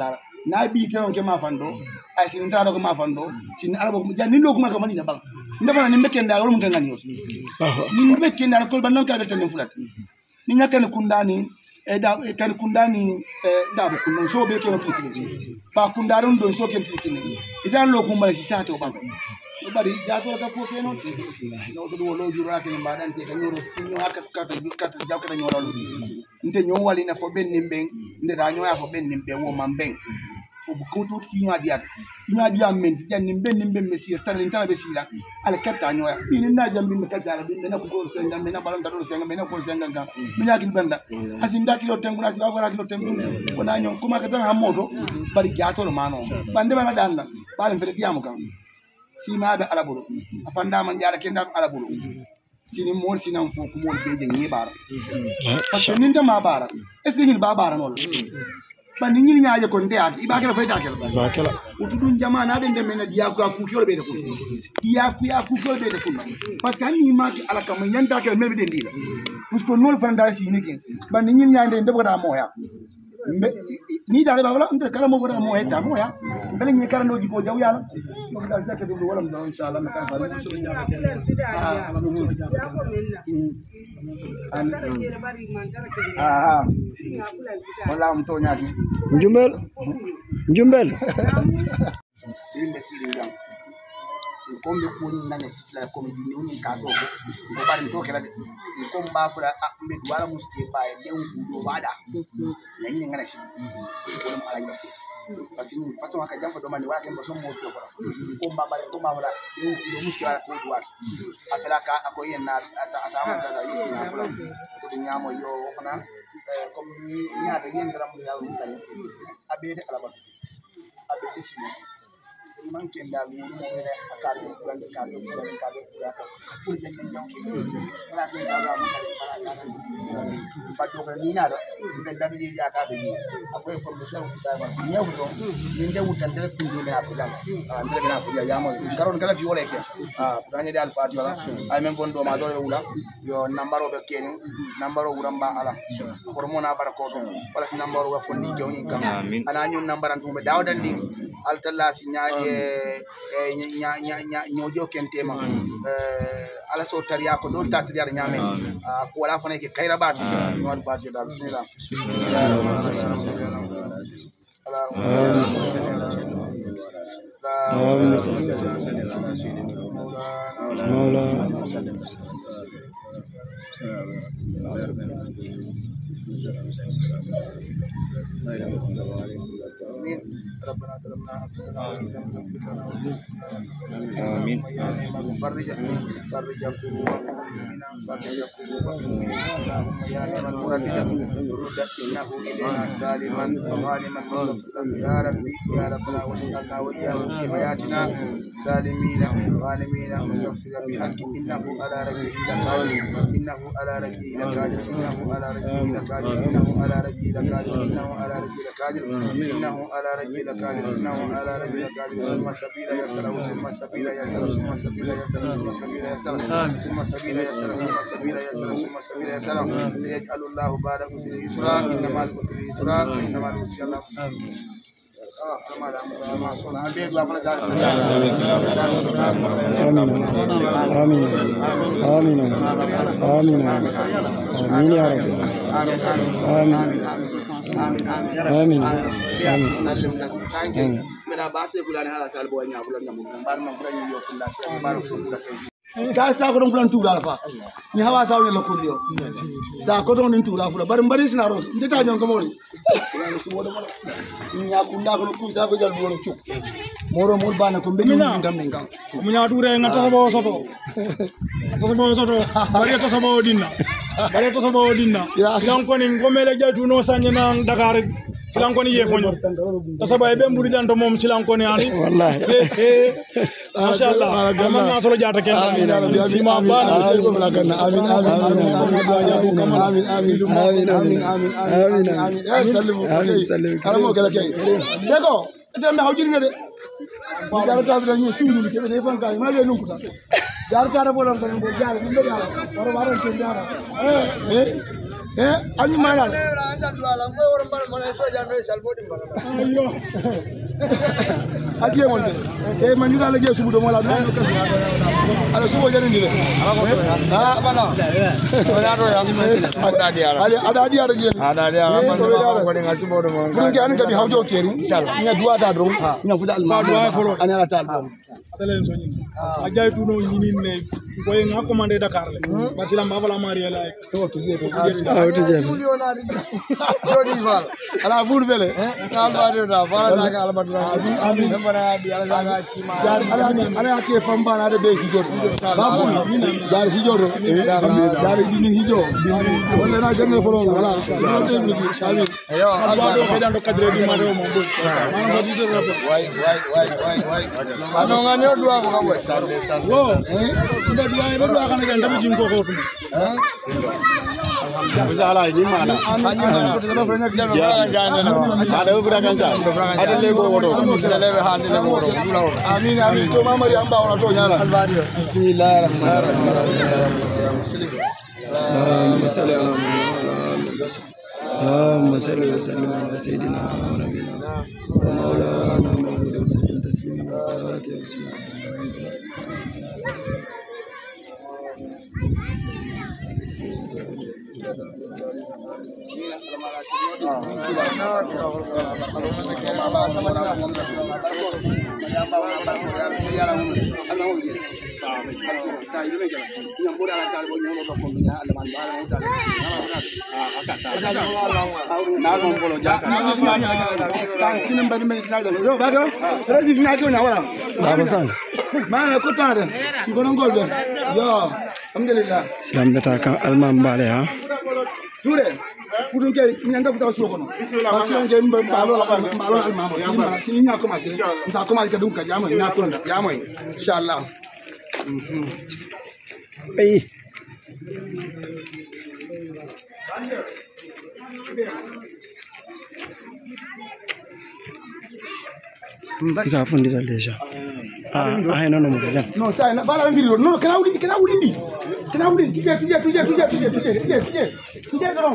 na bi tan ke ma fando ay sin ta do ko ma fando sin arabo ja ni lo kuma ka mani na bang ndaba ni mbeke ndal wala mu ngani yot ni mbeke ndal ko ban nan ka tan fulat ni nyaka ne kundani e da kan kundani e da bu kundan so be ke no tikini ba kundaron do so ke tikini idan lo kuma si sa to bang bari ja to ka ko ke no no do lo jura ke mbadan te ka nyoro sinyo haka ka ta ka ta jaw ka nyoro lo nte nyo wali na fo ben nimben nte ta nyo ya fo ben nimben wo mamben o bu ko to sinyo adiat sinyo adiat men ti jan nimben nimben mesir tan tan be sila ala katta nyo ya ni na jambi me kajala bi mena ko ko senga mena balon dado senga mena ko senga ga mena kin banda asinda kilo tenguna si babara kilo tenguna ko na nyo kuma ka tan ha moto bari jato lo mano bande bana danda balen fere diamu kan si ma be alabulu afanda man jara kenda alabulu sini mol sinam fo ko mol be je ngi bara parce que ninde ma bara est ce que ba bara non ba ni ñi ñaaje ko ndeat iba kala fay dakel ba kala o tudun jamana den de mena diya ko ku ko be de ko diya ku ya ku ko be de ko parce que ni ma ki ala kam ñanta kala mel be de ndila parce que non fa ndal si ni kin ba ni ñi ñaande de ko da moya ni dale ba wala nte kala mo wala mo eta mo ya ngale ni kala no jiko jaw yalla mo dal sakati do wala mo inshallah me kan fa ah wala mo to nyaati njumbel njumbel inde siri ngam kombe ko ni nanga sikla kombe di ni ka do ko bari to kala de ko ba fura ambe wala muske ba e de ngudo bada nyi ni ngana shi ko mo ala ida parce que ni façon ka jamfa do mani wala ken bo so mo to ko ba bare ko ba wala de ngudo muske wala ko duwa afela ka ako yenna ata ata ma sa da yisi na fula ko nyamo yo fana comme ni nyaata yendram yalla mutale abede ala ba abede shi man kenda lu mo mele akar ko ko ngam ka do ko ka do ko ya ko pour den den donc wala ko sa la mo kala kala pa do ko ni na do ben dabi ya ka be ni afoy ko mo sa ko sa ba ni yaw do ni nde wutan dal ko ni na fa jam ah ndele na fa ya mo garon kala fi wala ke ah dani dal fati wala ay men bon do ma do wula yo nambaro be keni nambaro wuramba ala ko mo na barako do wala si nambaro wa fondi jawni kam ana ñun nambaran tumbe dawdan di altalla si ñaaje nya nya nya ñojo kentema ala so tariya ko do tatriya ñame ko wala fane ke kayra bati no al fati dal bismillah ربنا سلمنا انفسنا امين فرج فرج قلوبنا فرج قلوبنا يا من مرد رد انه الينا سالما غانما مستبصرا يا ربي يا ربنا واسالنا واياهم في حياتنا سالمين غانمين مستبصرا بحق انه على رجعه لقادر انه على رجعه لقادر انه على رجعه لقادر انه على رجعه لقادر انه على رجعه لقادر انه على رجعه لقادر انه على رجعه لقادر ثم سبيل يسر ثم سبيل يسر ثم سبيل يسر ثم سبيل يسر ثم سبيل يسر ثم سبيل يسر ثم سبيل يسر سيجعل الله بعد عسر يسرا انما العسر يسرا انما العسر يسرا آمين آمين آمين آمين آمين يا رب آمين آمين آمين ka sa ko don plan tuura fa ni hawa sa wala ko liyo sa ko don nin tuura fula bar mbari sinaro ndeta nyon ko mori ni ya kunda ko ku sa ko jal do cuk moro mol bana ko be ni ngam ne ngam mu nya tuure ngata so bo soto to so bo soto bari to so bo dinna bari to so bo dinna silan ko ni ngomele jatu no sanye nan Dakar silan ko ni ye fonyo to so bay be mburi janto mom silan ko ni ani wallahi masha Allah man na solo jata ken amin amin sima bana amin amin amin amin amin amin amin sallimu kalamo kala kay seko ndem hawjiri ne de Jaara ta bi ni sunu ke ne fan ka ma le nunku ta. Jaara ta bo lan tan bo jaara ni be jaara. Waro waro ke jaara. Eh eh eh ani mana. Ayo. Adiye mon de. Eh man ila lege subu do mola. Ala subo jani ni le. Ah bana. Oya do ya. Ada dia. Ada dia ada dia. Ada dia. Man ko de ngal subo do mo. Kun ke an ka bi hawjo keri. Inshallah. Nya duwa ta do. Nya fuda al ma. Ani ala ta do. Atalen so nyin. Ajay tu no yinin ne ko en ha commandé Dakar le. Basila mbabala Maria la. To to je to. Ah to je. Jodi val. Ala bur bele. Ka ba do da. Bala ga ala badra. Amin. Nambara di ala ga ki ma. Jar ala ala ke famba na de be ki jor. Ba fu. Jar hi jor. Inshallah. Jar di ni hi jor. Wala na jangal folo wala. Amin. Ayo ala do ke dan do kadre di ma do mo bo. Man ba di do. Wai wai wai wai wai. Ano ngani dua ko ko. Sande sande. Wo. Nda dua e dua kana ga ndabi jin ko ko fu. Eh. Bisa ala ni mana. Ani mana ko da fa na jano ga jane no. Ada ubra kan sa. Ada lego wodo. Lebe hande lego wodo. Amin amin. To mamari amba wala to nyala. Bismillahir rahmanir rahim. Allahumma salli ala Muhammad. اللهم صل وسلم على سيدنا ونبينا ومولانا محمد وسلم تسليما Silam beta kan alman bale ha Ture kudun ke nyanga futa so kono parce que ngem balo la balo alman mo sima sini nya ko ma sini sa ko ma ka dum ka jamo nya ko ya moy inshallah ay Tika fundi da deja. Ah, ah non non non. Non, sai, bala video. No, kana udi, kana udi. Kana udi, tuje tuje tuje tuje tuje tuje tuje tuje. Tuje dong.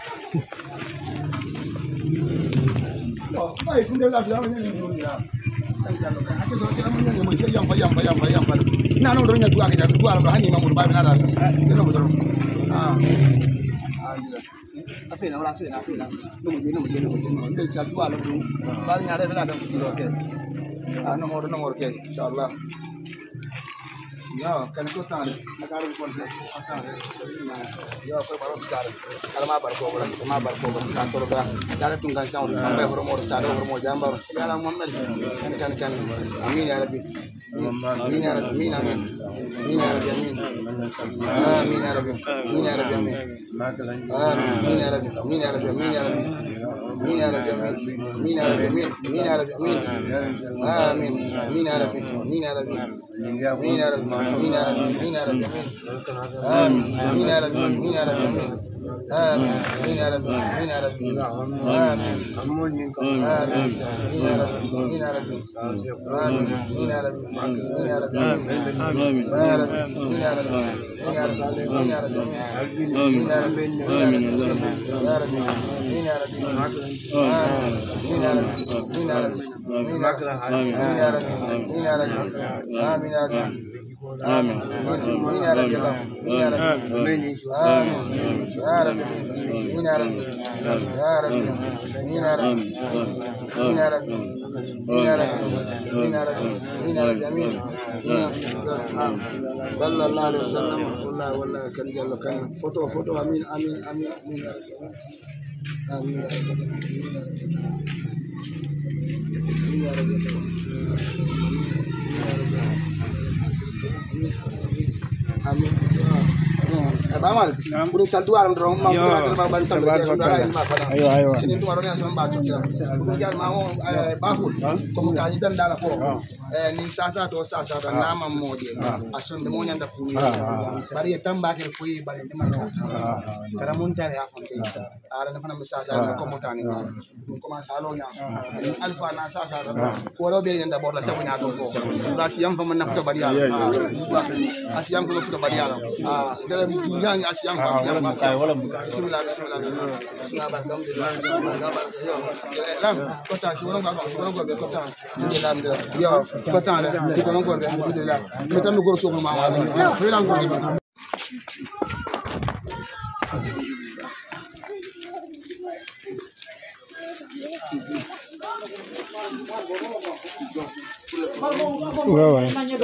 Oh, mai fundi da deja ni ni ya. Ake do kana mun ne mo sai yamba yamba yamba yamba. Na no do nya duwa ka duwa ba hani mamuru ba bi na da. Ne no do. Ah. Afina wala afina afina. No mo no mo no mo. Ndel cha duwa la du. Ba nya da da da futuro ke. Ah no mo no mo ke inshallah. Ya, kan ko tan nagaru ko ne atan ya ko baro sare alma bar ko wala ma bar ko kan to da dala tungan sa on ba horo mo sare horo mo jamba ya muhammad kan kan kan amin ya rabbi amin ya rabbi amin amin amin ya rabbi amin amin ya rabbi amin ya rabbi amin amin ya rabbi amin ya rabbi amin ya rabbi amin ya rabbi amin ya rabbi amin ya rabbi amin amin amin ya rabbi amin ya rabbi amin ya rabbi Amin ya Rabbi, amin ya Rabbi, amin ya Rabbi, amin ya Rabbi, amin. Amin ya Rabbi, amin ya Rabbi, amin. Amin ya Rabbi, amin ya Rabbi, amin. Amin ya Rabbi, amin ya Rabbi, amin. Amin ya Rabbi, amin ya Rabbi, amin ya Rabbi, amin ya Rabbi, amin ya Rabbi, amin ya Rabbi, amin ya Rabbi, amin ya Rabbi, amin ya Rabbi, amin ya Rabbi. Amin ya Rabbi, amin ya Rabbi, amin ya Rabbi, amin ya Rabbi. Amin. Amin ya Rabbi Allah. Amin ya Rabbi. Amin. Ya Rabbi. Amin ya Rabbi. Ya Rabbi. Amin ya Rabbi. Amin ya Rabbi. Amin ya Rabbi. Amin ya Rabbi. Amin ya Rabbi. Amin. Sallallahu alaihi wasallam. Wallahi wallahi kan jalla kan foto foto amin amin amin amin. Amin. Ya Rabbi. Amin. Amin. Bamal, pun saltu alam dong, mau kita kita bantu kita kita ini makan. Ayo ayo. Sini tu orang yang sempat baca. Kemudian mau bahul, kemudian kita dalam ko. Ni sasa to sasa dan nama mau dia. Asun demo yang dah punya. Bari tambah ke kui bari ni mana sasa. Karena muntah ya fonte. Ada nak nama sasa ni kemudian ni. Kemudian salonya. Alfa na sasa. Kalau dia yang dah bola saya punya tu ko. Asiam pun mana foto bari alam. Asiam pun foto bari alam. Ah, dalam yang asiam asiam. Bismillah bismillah bismillah alhamdulillah. Lam kota suara kau suara kau kota. Alhamdulillah. Yo kota ada di kono kau alhamdulillah. Kita nu guru suku mawar. Hilang kau ni. Wow.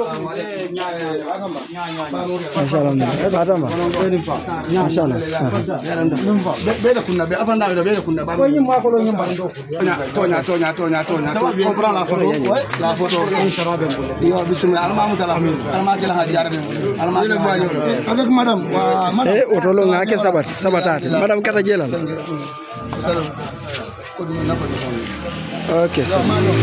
Masyaallah. Eh bata ma. Masyaallah. Beda kunna be afanda be beda kunna ba. Ko nyimma ko lo nyimba ndo. Tonya tonya tonya tonya. On prend la photo. La photo. Yo bismillah alma mutala. Alma kala hajara be. Alma avec madame wa madame. Eh otolo ngake sabat sabatati. Madame kata jelal. Okay, so.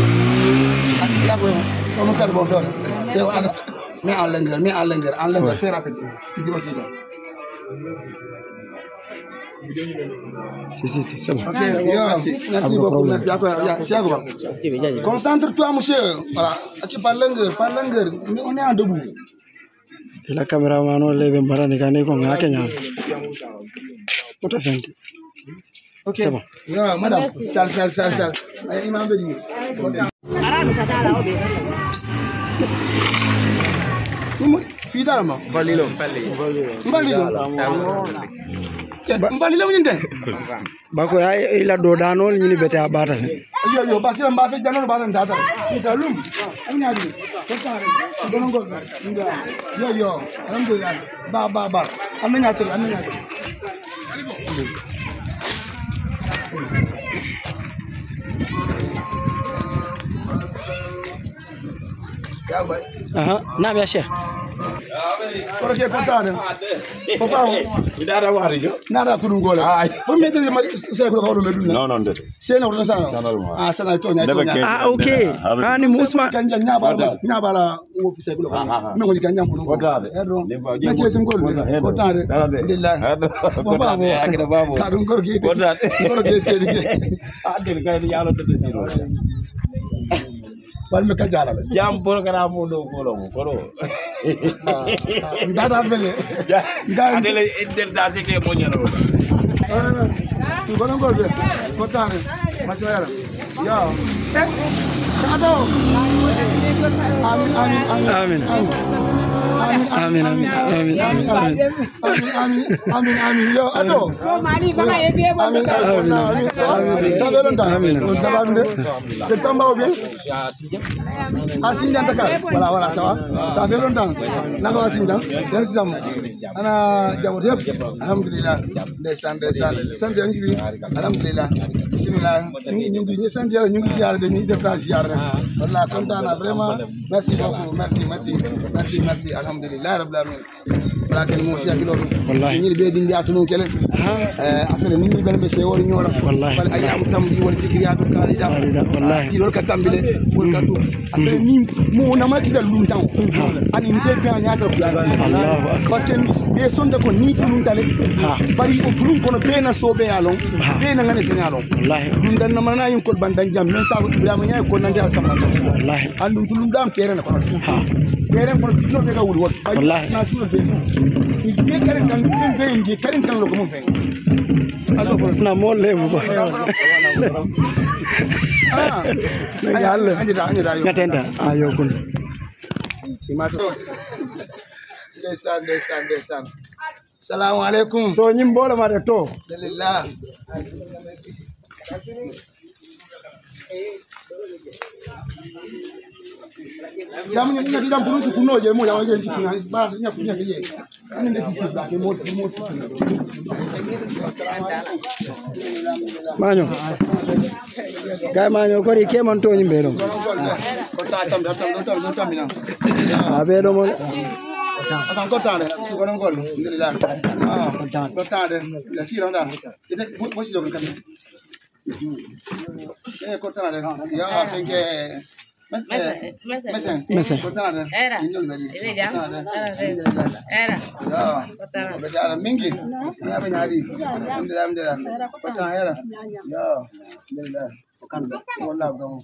Comment ça bon faire? Mais en longueur, mais en longueur, en longueur, fais rapide. Tu dis aussi. Si, si, si, c'est bon. Ok, merci. Merci beaucoup, merci à toi. C'est à toi. Concentre-toi, monsieur. Voilà. Tu parles longueur, parle longueur. Mais on est en debout. Et la caméra, on lève un bras, on est comme un Kenyan. Tout à fait. Ok. C'est bon. Yeah, madame. Sal, sal, sal, sal. Il m'a dit. Fidalma. Balilo, Balilo. Balilo. Balilo mjinde. Bako ya ila dodano ni bete abata. Yo yo basi la mbafe jano ba tan data. Isa lum. Amnya di. Kokare. Donongo. Yo yo. Alhamdulillah. Ba ba ba. Amnya tiri, amnya tiri. Aha, na ya Sheikh. Koro ke kontane. Papa. Idara wari jo. Nada kudum gole. Fo mete ma se ko ko meduna. Non non de. Se na wona sana. Ah sana to nya to nya. Ah okay. Ah ni Usman kan nya bala nya bala wo fi se ko. Me ngoni kan nya ko. Kotade. Na ci sim gol. Kotade. Alhamdulillah. Papa bo. Akira babo. Kadum gor ki. Kotade. Gor ke se dige. Adel kay yalo tede siro. Bal me ka jala la. Jam pol kana mo do polo mo polo. Ndada bele. Adel eder da se ke mo nyalo. Tu gono gol be. Kotane. Masaya. Yo. Eh. Sado. Amin amin amin. Amin. Amin amin amin amin amin amin amin amin yo ato mari bana ebe amin amin amin sabelon ta amin sabande septembre ou bien asinjan takar wala wala sawa sabelon ta nako asinjan yan sidam ana jabot yeb alhamdulillah ndesan ndesan sant ngi alhamdulillah bismillah ñu ngi ñu sant yalla ñu ngi ziar dañuy def la ziar wallahi content na vraiment merci beaucoup merci merci merci merci alhamdulillah rabbil alamin wala ken mo ci akilo wallahi ni be dindi atunu kele euh affaire ni ni ben be se wori ñora wallahi wala ay am tam di won sikiriyatu kalida wallahi ti lol ka tambile wol ka tu affaire ni mo na ma ki dal lum tan ani nte be anya ka parce que be sonde ko ni tulun tale bari ko tulun ko no be na sobe yalon be na ngane senyalon wallahi dum dan na mana yin ko bandan jam men sa ko ibrahima nyaay ko nan jar sama wallahi andum tulum dam kere na ko ha kere ko no be ka wul wot wallahi na suno be ni kere kan fen fe ngi kere kan lo ko mon fe allo na mo le bu ko ah yalla anje da anje da yo ngatenda ayo kun imato desan desan desan assalamu alaikum to nyim bola ma de to alhamdulillah Dam ñu ñu dam pour ci no je mo ya wa je ci na ba ñap ñap ye ñu ne ci ba ke mo ci mo ci maño gay maño ko ri ke man to nyimbe do ko ta tam tam tam tam tam a be do mo Akan kotane, sukonon gol. Alhamdulillah. Ah, kotane. La sira onda. Ite mo si do kan. Eh kotane. Ya, fenge. Mesen. Mesen. Mesen. Kotane. Era. Era. Ya. Kotane mingi. Ya benyadi. Alhamdulillah, alhamdulillah. Kotane era. Ya. Alhamdulillah. Kan. Wallah dong.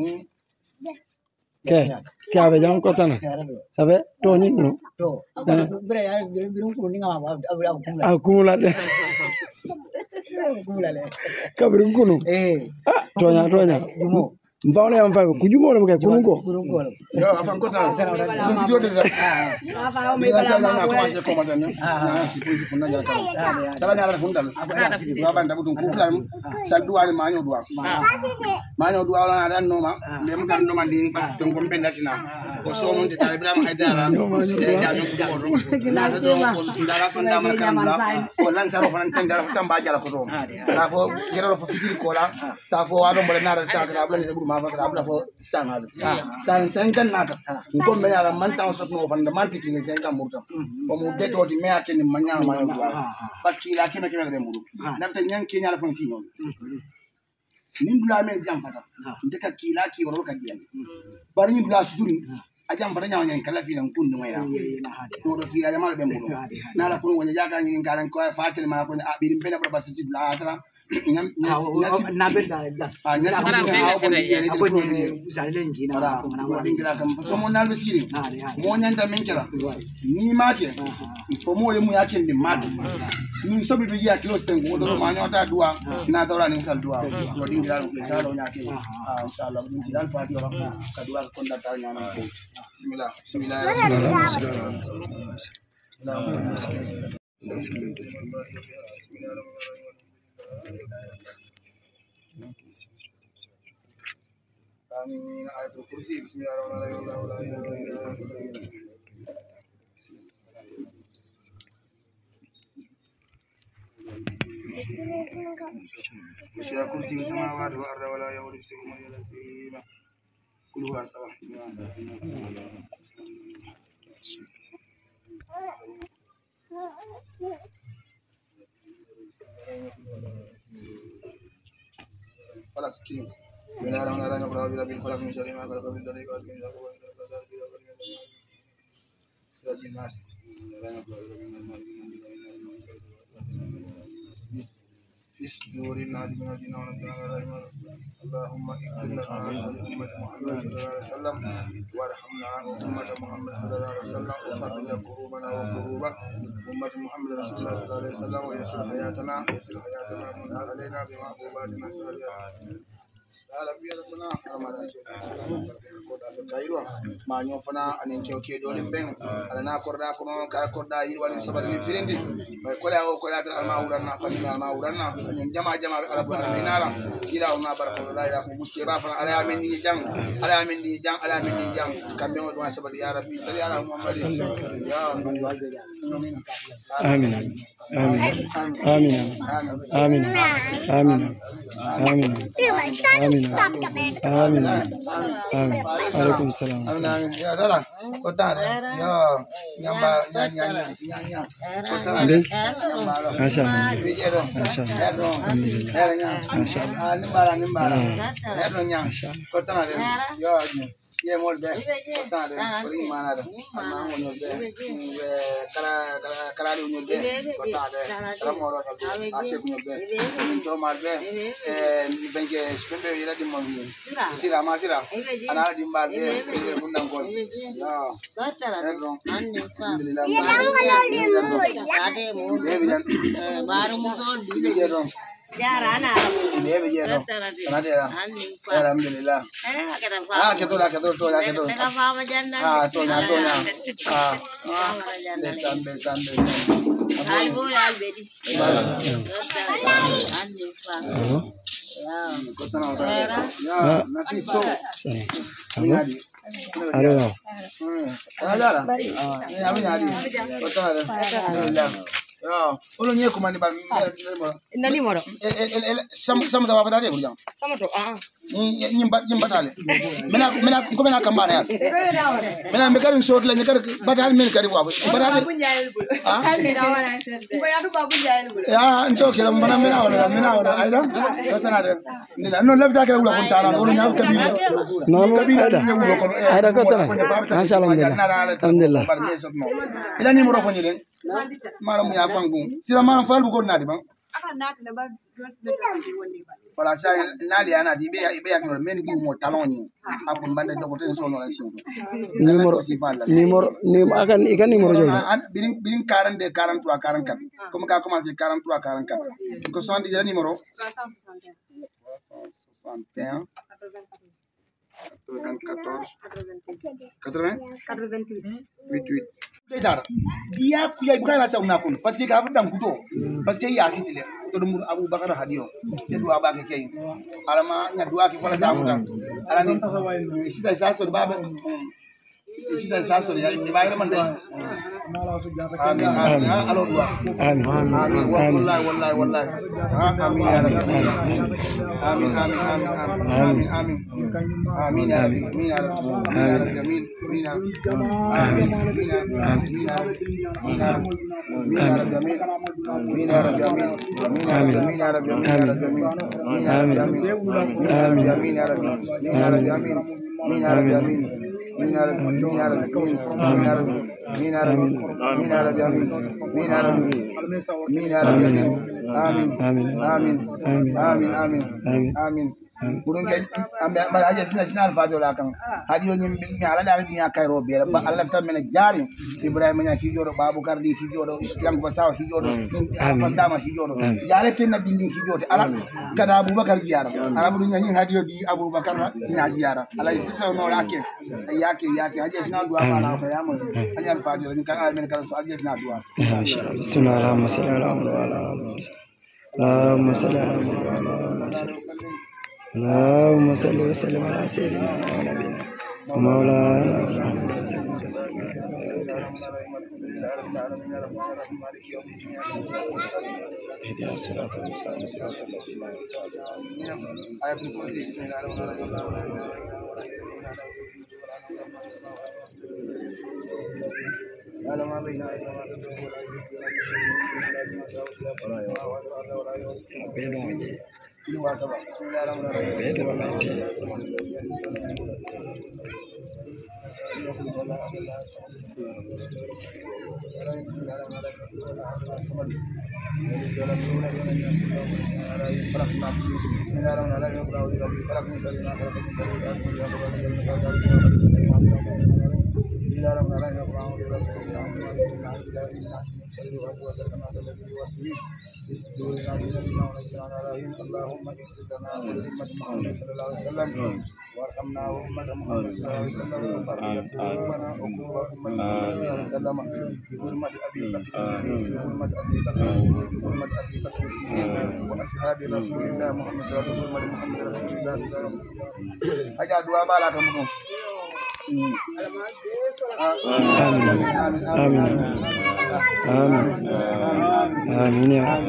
ke ke abe jam ko tan sabe to ni no To. Bre ya birum ko ni ngama abu abu kumla. a kumula de Kumla le. kabru kunu Eh. ah tonya tonya Jumo. mfawle ya mfawe kujumo le kunu ko Birum ko. Yo, afan kotane. Dum video de la. Apa o me Bila bala saya ma nak ko. commencer comment ni. Na si pun si pun na jata. Kala nyala fundal. Wa banda budun ku plan sa duwa ma nyo duwa. Ma nyo duwa la dan no ma. Le mu tan no ma ndi parce que ngom benda sina. O so mun de ta Ibrahim Haidara. E ja no ku ko. Na ta do ko ndala fanda ma kan la. Ko lan sa ro fan tan dara tamba jala ko to. La fo gero fo fikiri ko la. Sa fo wa do mo na ra ta ta bla ni bu ma fa ta bla fo tan ha. Sa sen kan na ta. Ngom be ala man tan so no fan da man titi ni sen kan murta. Ko mu de to di me akeni manya ma yo duwa. Bakki la keme keme de muru. Na ta nyan ki nyala fan si yon. Nin bula men jam fata ndeka kila ki woro ka diyan bari ni bula suturi ajam fata nyaw nyen kala fi nan kun no mayra to do kila jamal be mbulo na la kun wonya jaka nyin garan ko fatel ma ko abirim pena ba basisi bula atara nyam Na be da da. ah nyasi ha ko di yene Ko ni usale ngina ara ko na ko dingira kam so mo nal besiri mo nyanda men kala ni make fo mo le mu yake ndi make ni so bi biya kilo stengo do ma nyota duwa na dawra ni sal duwa ko dingira ko salo nyake ah inshallah bin jiral fati wa ka duwa ko nda tar nyana ko bismillah bismillah Amin. Ayatul kursi. Bismillahirrahmanirrahim. La ilaha illa anta. Wasi'a kursi samawati wal ardi wa la yawudu hifzuhuma wa al-azim. Qul huwa ahad. Falak kini. Bismillahirrahmanirrahim. Qul a'udzu birabbil falaq min syarri ma khalaq min dzalika wa min syarri اللهم اغفر لنا ولأمة محمد صلى الله عليه وسلم وارحمنا وأمة محمد صلى الله عليه وسلم وفرج كروبنا وكروب أمة محمد رسول الله صلى الله عليه وسلم ويسر حياتنا ويسر حياتنا من علينا بمحبوباتنا الصالحات. ma ñoo fana anen kewke dole ben ala na korda ko non ka korda yi wala sabar ni firindi bay ko la ko la tan alma wuranna fa ni alma wuranna ñen jama jama be arabu alminala kila ma baraka la ila ko buske ba fa ala min ni jang ala min ni jang ala min ni jang kambe mo do sabar ya rabbi salli ala muhammad ya amin amin amin amin amin amin amin amin amin alaikum salam amin ya dala kota ya nyamba nyanya nyanya kota masha Allah masha Allah alhamdulillah masha Allah nimbala nimbala ya nya kota na ya ye mol be kota de ring mana de ma mo be kala kala ri nyol be kota de kala mo ro be ase nyol be to mal be eh benke spembe yela di mo ni sira ma sira ana di mbal be bundan ko ya Batara anne fa. alhamdulillah Ye bangalo ni mo ade mo. Baru mo ko di. ye ron Jara na. ye be ye ron ana de la Anne fa. alhamdulillah Eh kada fa. ah keto la keto to ya keto Kada fa ma janna. ah to nya to nya ah Ma janna. besan besan besan Al bo al bedi. Anne fa. Ya. kota na ya nafiso Amin. Aduh. Ada lah. Ini apa jadi? Kota ada. Alhamdulillah. Ya, ulo nye kumani bar na nimoro sam sam da wapata de burjang sama to ah ni ni ni batale mena mena ko mena kambana ya mena me karin short la ni kar batal men kari wa batale ah ko ya du babu jael bul ya nto kira mana mena wala mena wala aida batana de ni la no labta kira wala ko tara ko nya kabira no kabira ni wulo ko ada ko tara masha Allah alhamdulillah ila ni moro ko ni den maram ya fangu sira maram fal bu ko nadi bang aka nata na ba wala sa nali ana di be be yak men gi mo talon ni akun bande do ko ten so no la sin numéro numéro ni akan ikan numéro jol birin birin quarante-deux quarante-trois quarante-quatre comme ka commencer quarante-trois quarante-quatre ko soixante-dix numéro soixante et un quatre-vingt-quatorze quatre-vingts quatre-vingt-huit dara dia ku ya bukala sa una kun parce que ka dan kuto parce que ya sitile to dum Abu Bakar hadiyo te duwa ba ke kay alama nya duwa ki fala sa mutan ala ni sita sa so baba sita sa so ya ni bayre man day amin amin alo duwa amin amin wallahi wallahi wallahi amin ya rabbi amin amin amin amin amin amin ya rabbi amin ya rabbi amin amin ya rabbi amin amin ya rabbi amin ya rabbi amin ya rabbi amin amin ya rabbi amin ya rabbi amin amin amin amin ya rabbi amin ya rabbi amin amin ya rabbi amin min arab min arab min arab min arab min arab min arab min arab amin amin amin amin amin amin burun ke ambe mala aje sina sina alfaado la kan hadiyo nyim mi ala la mi akayro be ba Allah ta mena jari Ibrahima nya ki jodo Babukar di ki jodo yang ko saw ki jodo fandama ki jodo jare ken na dindi ki jodo ala kada Abubakar jiyara ala burun nya nyin hadiyo di Abubakar nya jiyara ala sisa no la ke yake yake aje sina duwa mala ko yamo anya alfaado ni kan amen kan so aje sina duwa sunna Allahumma salli ala Muhammad wa ala alihi Allahumma salli ala Muhammad wa ala alihi اللهم صل وسلم على سيدنا ونبينا ومولانا محمد وسلم تسليما اهدنا الصراط المستقيم صراط الذين على ما بين أيديهم ولا Dua sabah. اللهم اغفر لنا ولأمة محمد صلى الله عليه وسلم وارحمنا وأمة محمد صلى الله عليه وسلم وفرحنا قلوبنا وقلوب أمة صلى الله عليه وسلم بحرمة أبي بكر الصديق بحرمة أبي بكر الصديق بحرمة أبي بكر الصديق وأصحاب رسول الله محمد صلى الله عليه وسلم محمد رسول الله صلى الله عليه وسلم أجا دعاء بالا تمنو آمين آمين آمين آمين يا رب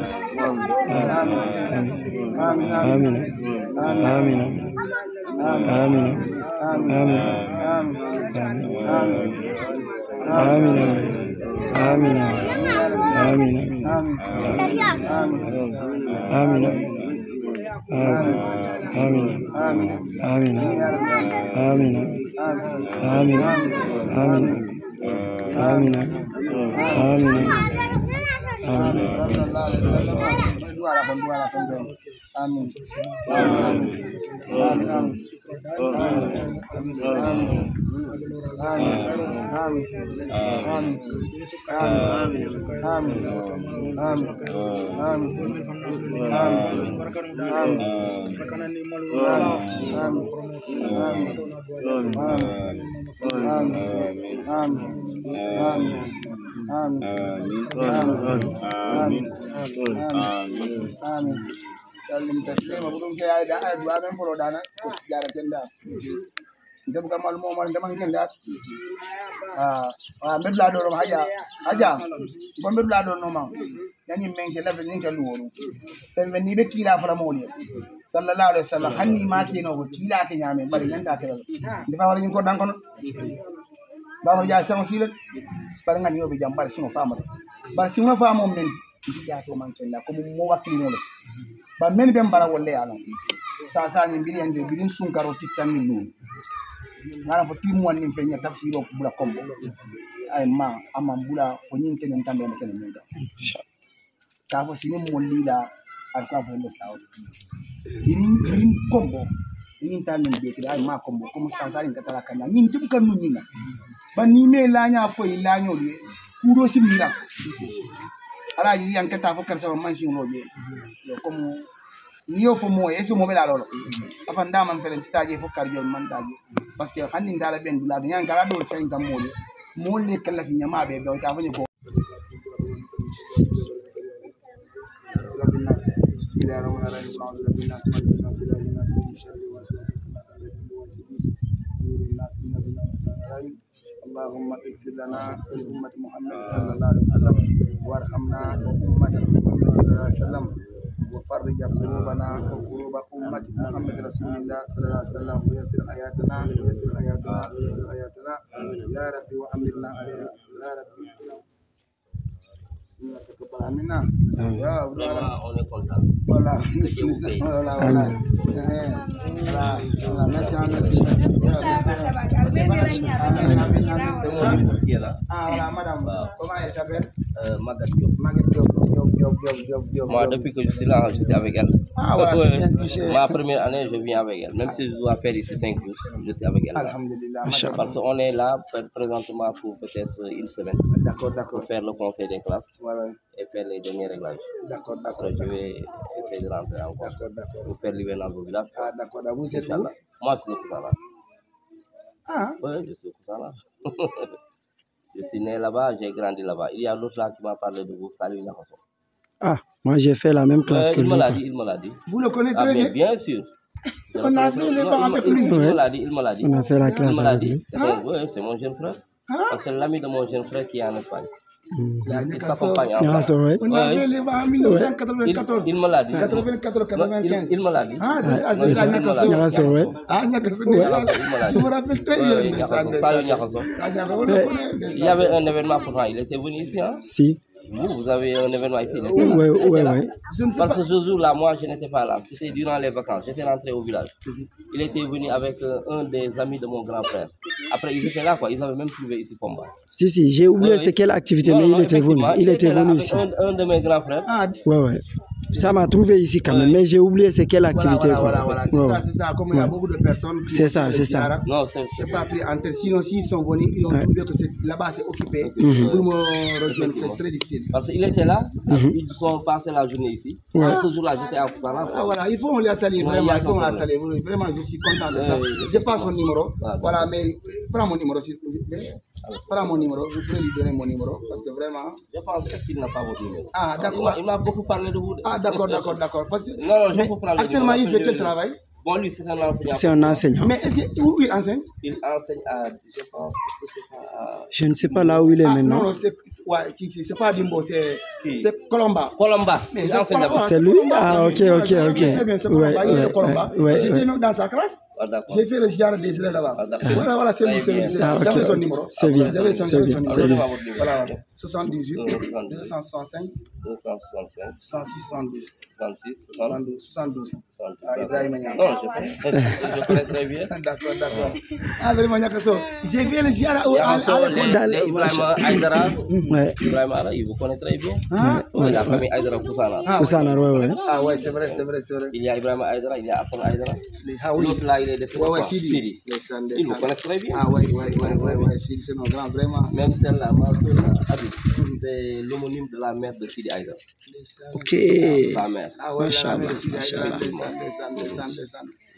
آمين آمين آمين آمين آمين آمين آمين آمين آمين آمين آمين آمين آمين آمين آمين آمين Salim taslim burung ke ada dua men polo dana sejarah tenda ndem kamal mo mo ndem ngenda ah ah medla do ro haja haja bo medla do no ma yani menke la ben ngal wonu sen ben ni be kila fara mo ni sallallahu alaihi wasallam hanni ma ke no kila ke nyame bari nganda tere defa wala ko dan kono ba mo ja sama sile bar ngani yobe jam bar simo fama bar simo fama men ya to man kenda ko mo wakili no ba men be mbara wolle ala sa sa ni mbiri ande birin sun karo tiktan ni no ngana fo timu wan ni fenya tafsiro bula kombo ay ma ama bula fo nyin tenen tambe na tenen minda ka fo sini mo lila al ka fo le sawo birin birin kombo yin tan ni be ay ma kombo ko sa sa ni katala kanya nyin tim kan nu nyina ba ni me la nya fo ila nyoli kuro simira ala yi yan kata fo kar sama mansin loje yo comme ni yo fo mo yeso mo be la lolo afanda man felen stage fo kar jol man daje parce que hanni ndala ben dula do yan kala do sen kam mo mo le kala fi nyama be do ka fo ko اللهم اغفر لنا ولأمة محمد صلى الله عليه وسلم وارحمنا وأمة محمد صلى الله عليه وسلم وفرج قلوبنا وقلوب أمة محمد رسول الله صلى الله عليه وسلم ويسر حياتنا ويسر حياتنا ويسر حياتنا يا ربي وأمرنا عليها يا ربي Bismillah kepada Amina. Ya, Vraiment, on est content. Voilà, voilà, voilà. Voilà, merci, merci. Ah, voilà, madame. Comment elle s'appelle? Euh, Magat Diop. Magat Diop, Diop, Diop, Diop, Diop, Diop. Moi, depuis que je suis là, je suis avec elle. Ah, voilà, c'est bien touché. Ma première année, je viens avec elle. Même si je dois faire ici cinq jours, je suis avec elle. Alhamdulillah. Parce qu'on est là présentement pour peut-être une semaine. D'accord, d'accord. Pour faire le conseil des classes. Voilà. Et faire les derniers réglages. D'accord, d'accord. Après, je vais essayer de rentrer encore. D'accord, d'accord. Pour faire l'hivernage au village. Ah, d'accord. Vous êtes où? Moi, je suis au Kusala. Ah. Oui, je suis au Kusala. Je suis né là-bas, j'ai grandi là-bas. Il y a l'autre là qui m'a parlé de vous, Salut Nakaso. Ah, moi j'ai fait la même classe euh, que il lui. Il me l'a dit, il me l'a dit. Vous le connaissez ah, bien? Bien sûr. On a fait les parents avec lui. Il me l'a dit, il me l'a dit. On a fait la classe avec lui. Oui, c'est mon jeune frère. C'est l'ami de mon jeune frère qui est en Espagne. Mm. Il s'accompagne en Ah, c'est vrai. On a fait les parents en mille neuf cent quatre-vingt-quatorze. Il, il me l'a dit. quatre-vingt-quatorze quatre-vingt-quinze. Il me l'a dit. Ah, c'est ça, c'est ça, Nyakaso. Nyakaso, ouais. Ah, Nyakaso, je me rappelle très bien de ça. Salut Nyakaso. Il y avait un événement pour moi, il était venu ici, hein? Si. Vous, vous avez un événement ici. Oui, oui, oui. Parce que ce jour-là, moi, je n'étais pas là. C'était durant les vacances. J'étais rentré au village. Il était venu avec euh, un des amis de mon grand frère. Après, ils étaient là, quoi. Ils avaient même trouvé ici Pomba. Si, si, j'ai oublié oui, c'est quelle activité, non, mais non, il était venu. Il, il était, était venu ici. Un, un de mes grands frères. Ah, ouais, ouais. Ça m'a trouvé ici quand même, oui. Mais j'ai oublié c'est quelle activité. Voilà, voilà, voilà. C'est ouais. ça, c'est ça. Comme il y a beaucoup de personnes. C'est ça, c'est ça. Non, c'est pas pris en tête. Sinon, s'ils sont venus, ils ont ouais. trouvé que là-bas c'est occupé. Mm-hmm. Pour me rejoindre, c'est très difficile. Parce qu'il était là, mm-hmm. ils sont passés la journée ici. Ouais. Ce jour-là, j'étais en Kusala. Ah voilà, il faut me la saluer, vraiment, il faut me la saluer. Vraiment, je suis content de ça. Je passe son numéro. Voilà, mais prends mon numéro, s'il vous plaît. Prends mon numéro, vous pouvez lui donner mon numéro. Parce que vraiment. Je pense qu'il n'a pas votre numéro. Ah, d'accord. Il m'a beaucoup parlé de vous. Ah, d'accord, d'accord, d'accord. Parce que. Non, non, je peux prendre actuellement, il fait quel travail? Bon, lui, c'est un enseignant. C'est un enseignant. Mais est-ce que, où il enseigne? Il enseigne à, je pense, à... Je ne sais pas là où il est ah, maintenant. Non, non, c'est ouais, pas Dimbo, c'est Colomba. Colomba. Mais c'est lui? Ah, ok, ok, ok. Très bien, c'est Colomba. Ouais, il est de Colomba. Ouais, j'étais ouais. dans sa classe. Ah, j'ai fait le ziar des élèves là-bas. Ah, voilà, voilà, c'est lui, c'est lui. Ah, okay. J'avais son numéro. C'est bien. J'avais son, son numéro. Voilà, soixante-dix-huit, deux cent soixante-cinq, deux cent soixante-cinq, soixante-six, soixante-douze. soixante-six, soixante-douze, soixante-douze. Ah, Ibrahim Niang. Non, je sais. Je connais très bien. D'accord, d'accord. Ah, vraiment, Nyakaso. J'ai fait le ziar à l'école. Ibrahim Aïdara. Ibrahim Aïdara, il vous connaît très bien. Ah, oui. La famille Aïdara Kusana. Kusana, ouais, ouais. Ah, ouais, c'est vrai, c'est vrai, c'est vrai. Il y a Ibrahim Aïdara, il y a Hassan Aïdara. Ah, oui. L'autre là, il est de ouais, ouais, Sidi. Ils vous connaissent très bien. Ah, ouais, ouais, ouais, ouais, ouais. Sidi, c'est mon grand, vraiment. Même celle-là, ma soeur, Abid, c'est l'homonyme de la mère de Sidi Aïdara. Ok. Sa mère. Ah, ouais, la mère de Sidi Aïdara.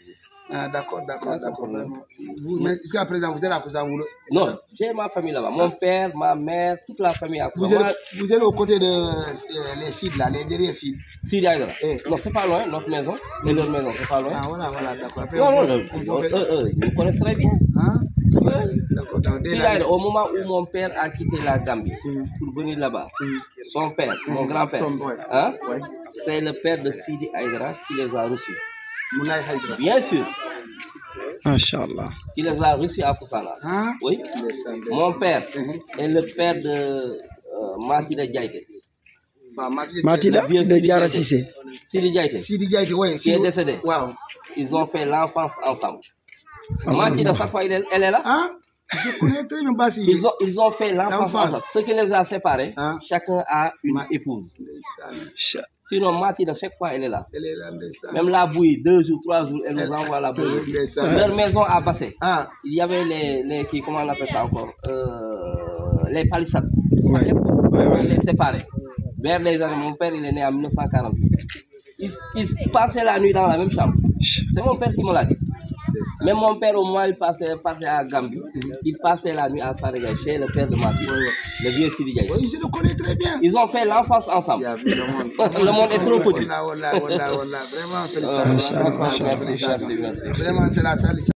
Ah, d'accord, d'accord, d'accord. Mais est-ce qu'à présent, vous êtes à présent vous... Non, j'ai ma famille là-bas. Mon père, ma mère, toute la famille à vous, êtes, vous êtes aux côtés de euh, les sites là, les derrière sites. Sidi Aïdara. Eh. Non, c'est pas loin, notre maison. Et leur maison, c'est pas loin. Ah, voilà, voilà, d'accord. Non, non, non, eux, eux, ils nous connaissent très bien. Hein? D'accord. Sidi Aïdara, au moment où mon père a quitté la Gambie mmh. pour venir là-bas, mmh. son père, mmh. mon grand-père, ouais. hein, ouais. c'est le père de Sidi Aïdara qui les a reçus. Moulay Aïdara. Bien sûr. Inch'Allah. Il les a reçus à Poussana. Hein? Oui. Descend, mon père mmh. est le père de euh, Matida Diaïté. Bah, Matida de Diara Sissé. Sidi Diaïté. Sidi Diaïté, oui. Qui est décédé. Wow. Ils ont fait l'enfance ensemble. Ah, Matida, chaque fois, elle est, elle est là. Hein? Je connais très bien Bassi. Ils ont, ils ont fait l'enfance ensemble. Ce qui les a séparés, hein? Chacun a une Ma... épouse. Sinon, Matida, chaque fois, elle est là. Elle est là, même la bouillie, deux jours, trois jours, elle nous envoie la bouillie. Leur maison a passé. Ah. Il y avait les, les qui, comment on appelle ça encore euh, les palissades. Ouais. Ouais, ouais. Les séparés. Vers les années, mon père, il est né en mille neuf cent quarante. Ils, ils passaient la nuit dans la même chambre. C'est mon père qui me l'a dit. Même mon père, au moins, il passait, passait à Gambie. Il passait la nuit à Sarega, chez le père de Mati, le vieux Sidi Diaye. Oui, je le connais très bien. Ils ont fait l'enfance ensemble. Le monde est trop petit. Vraiment, félicitations. Vraiment, c'est la salle.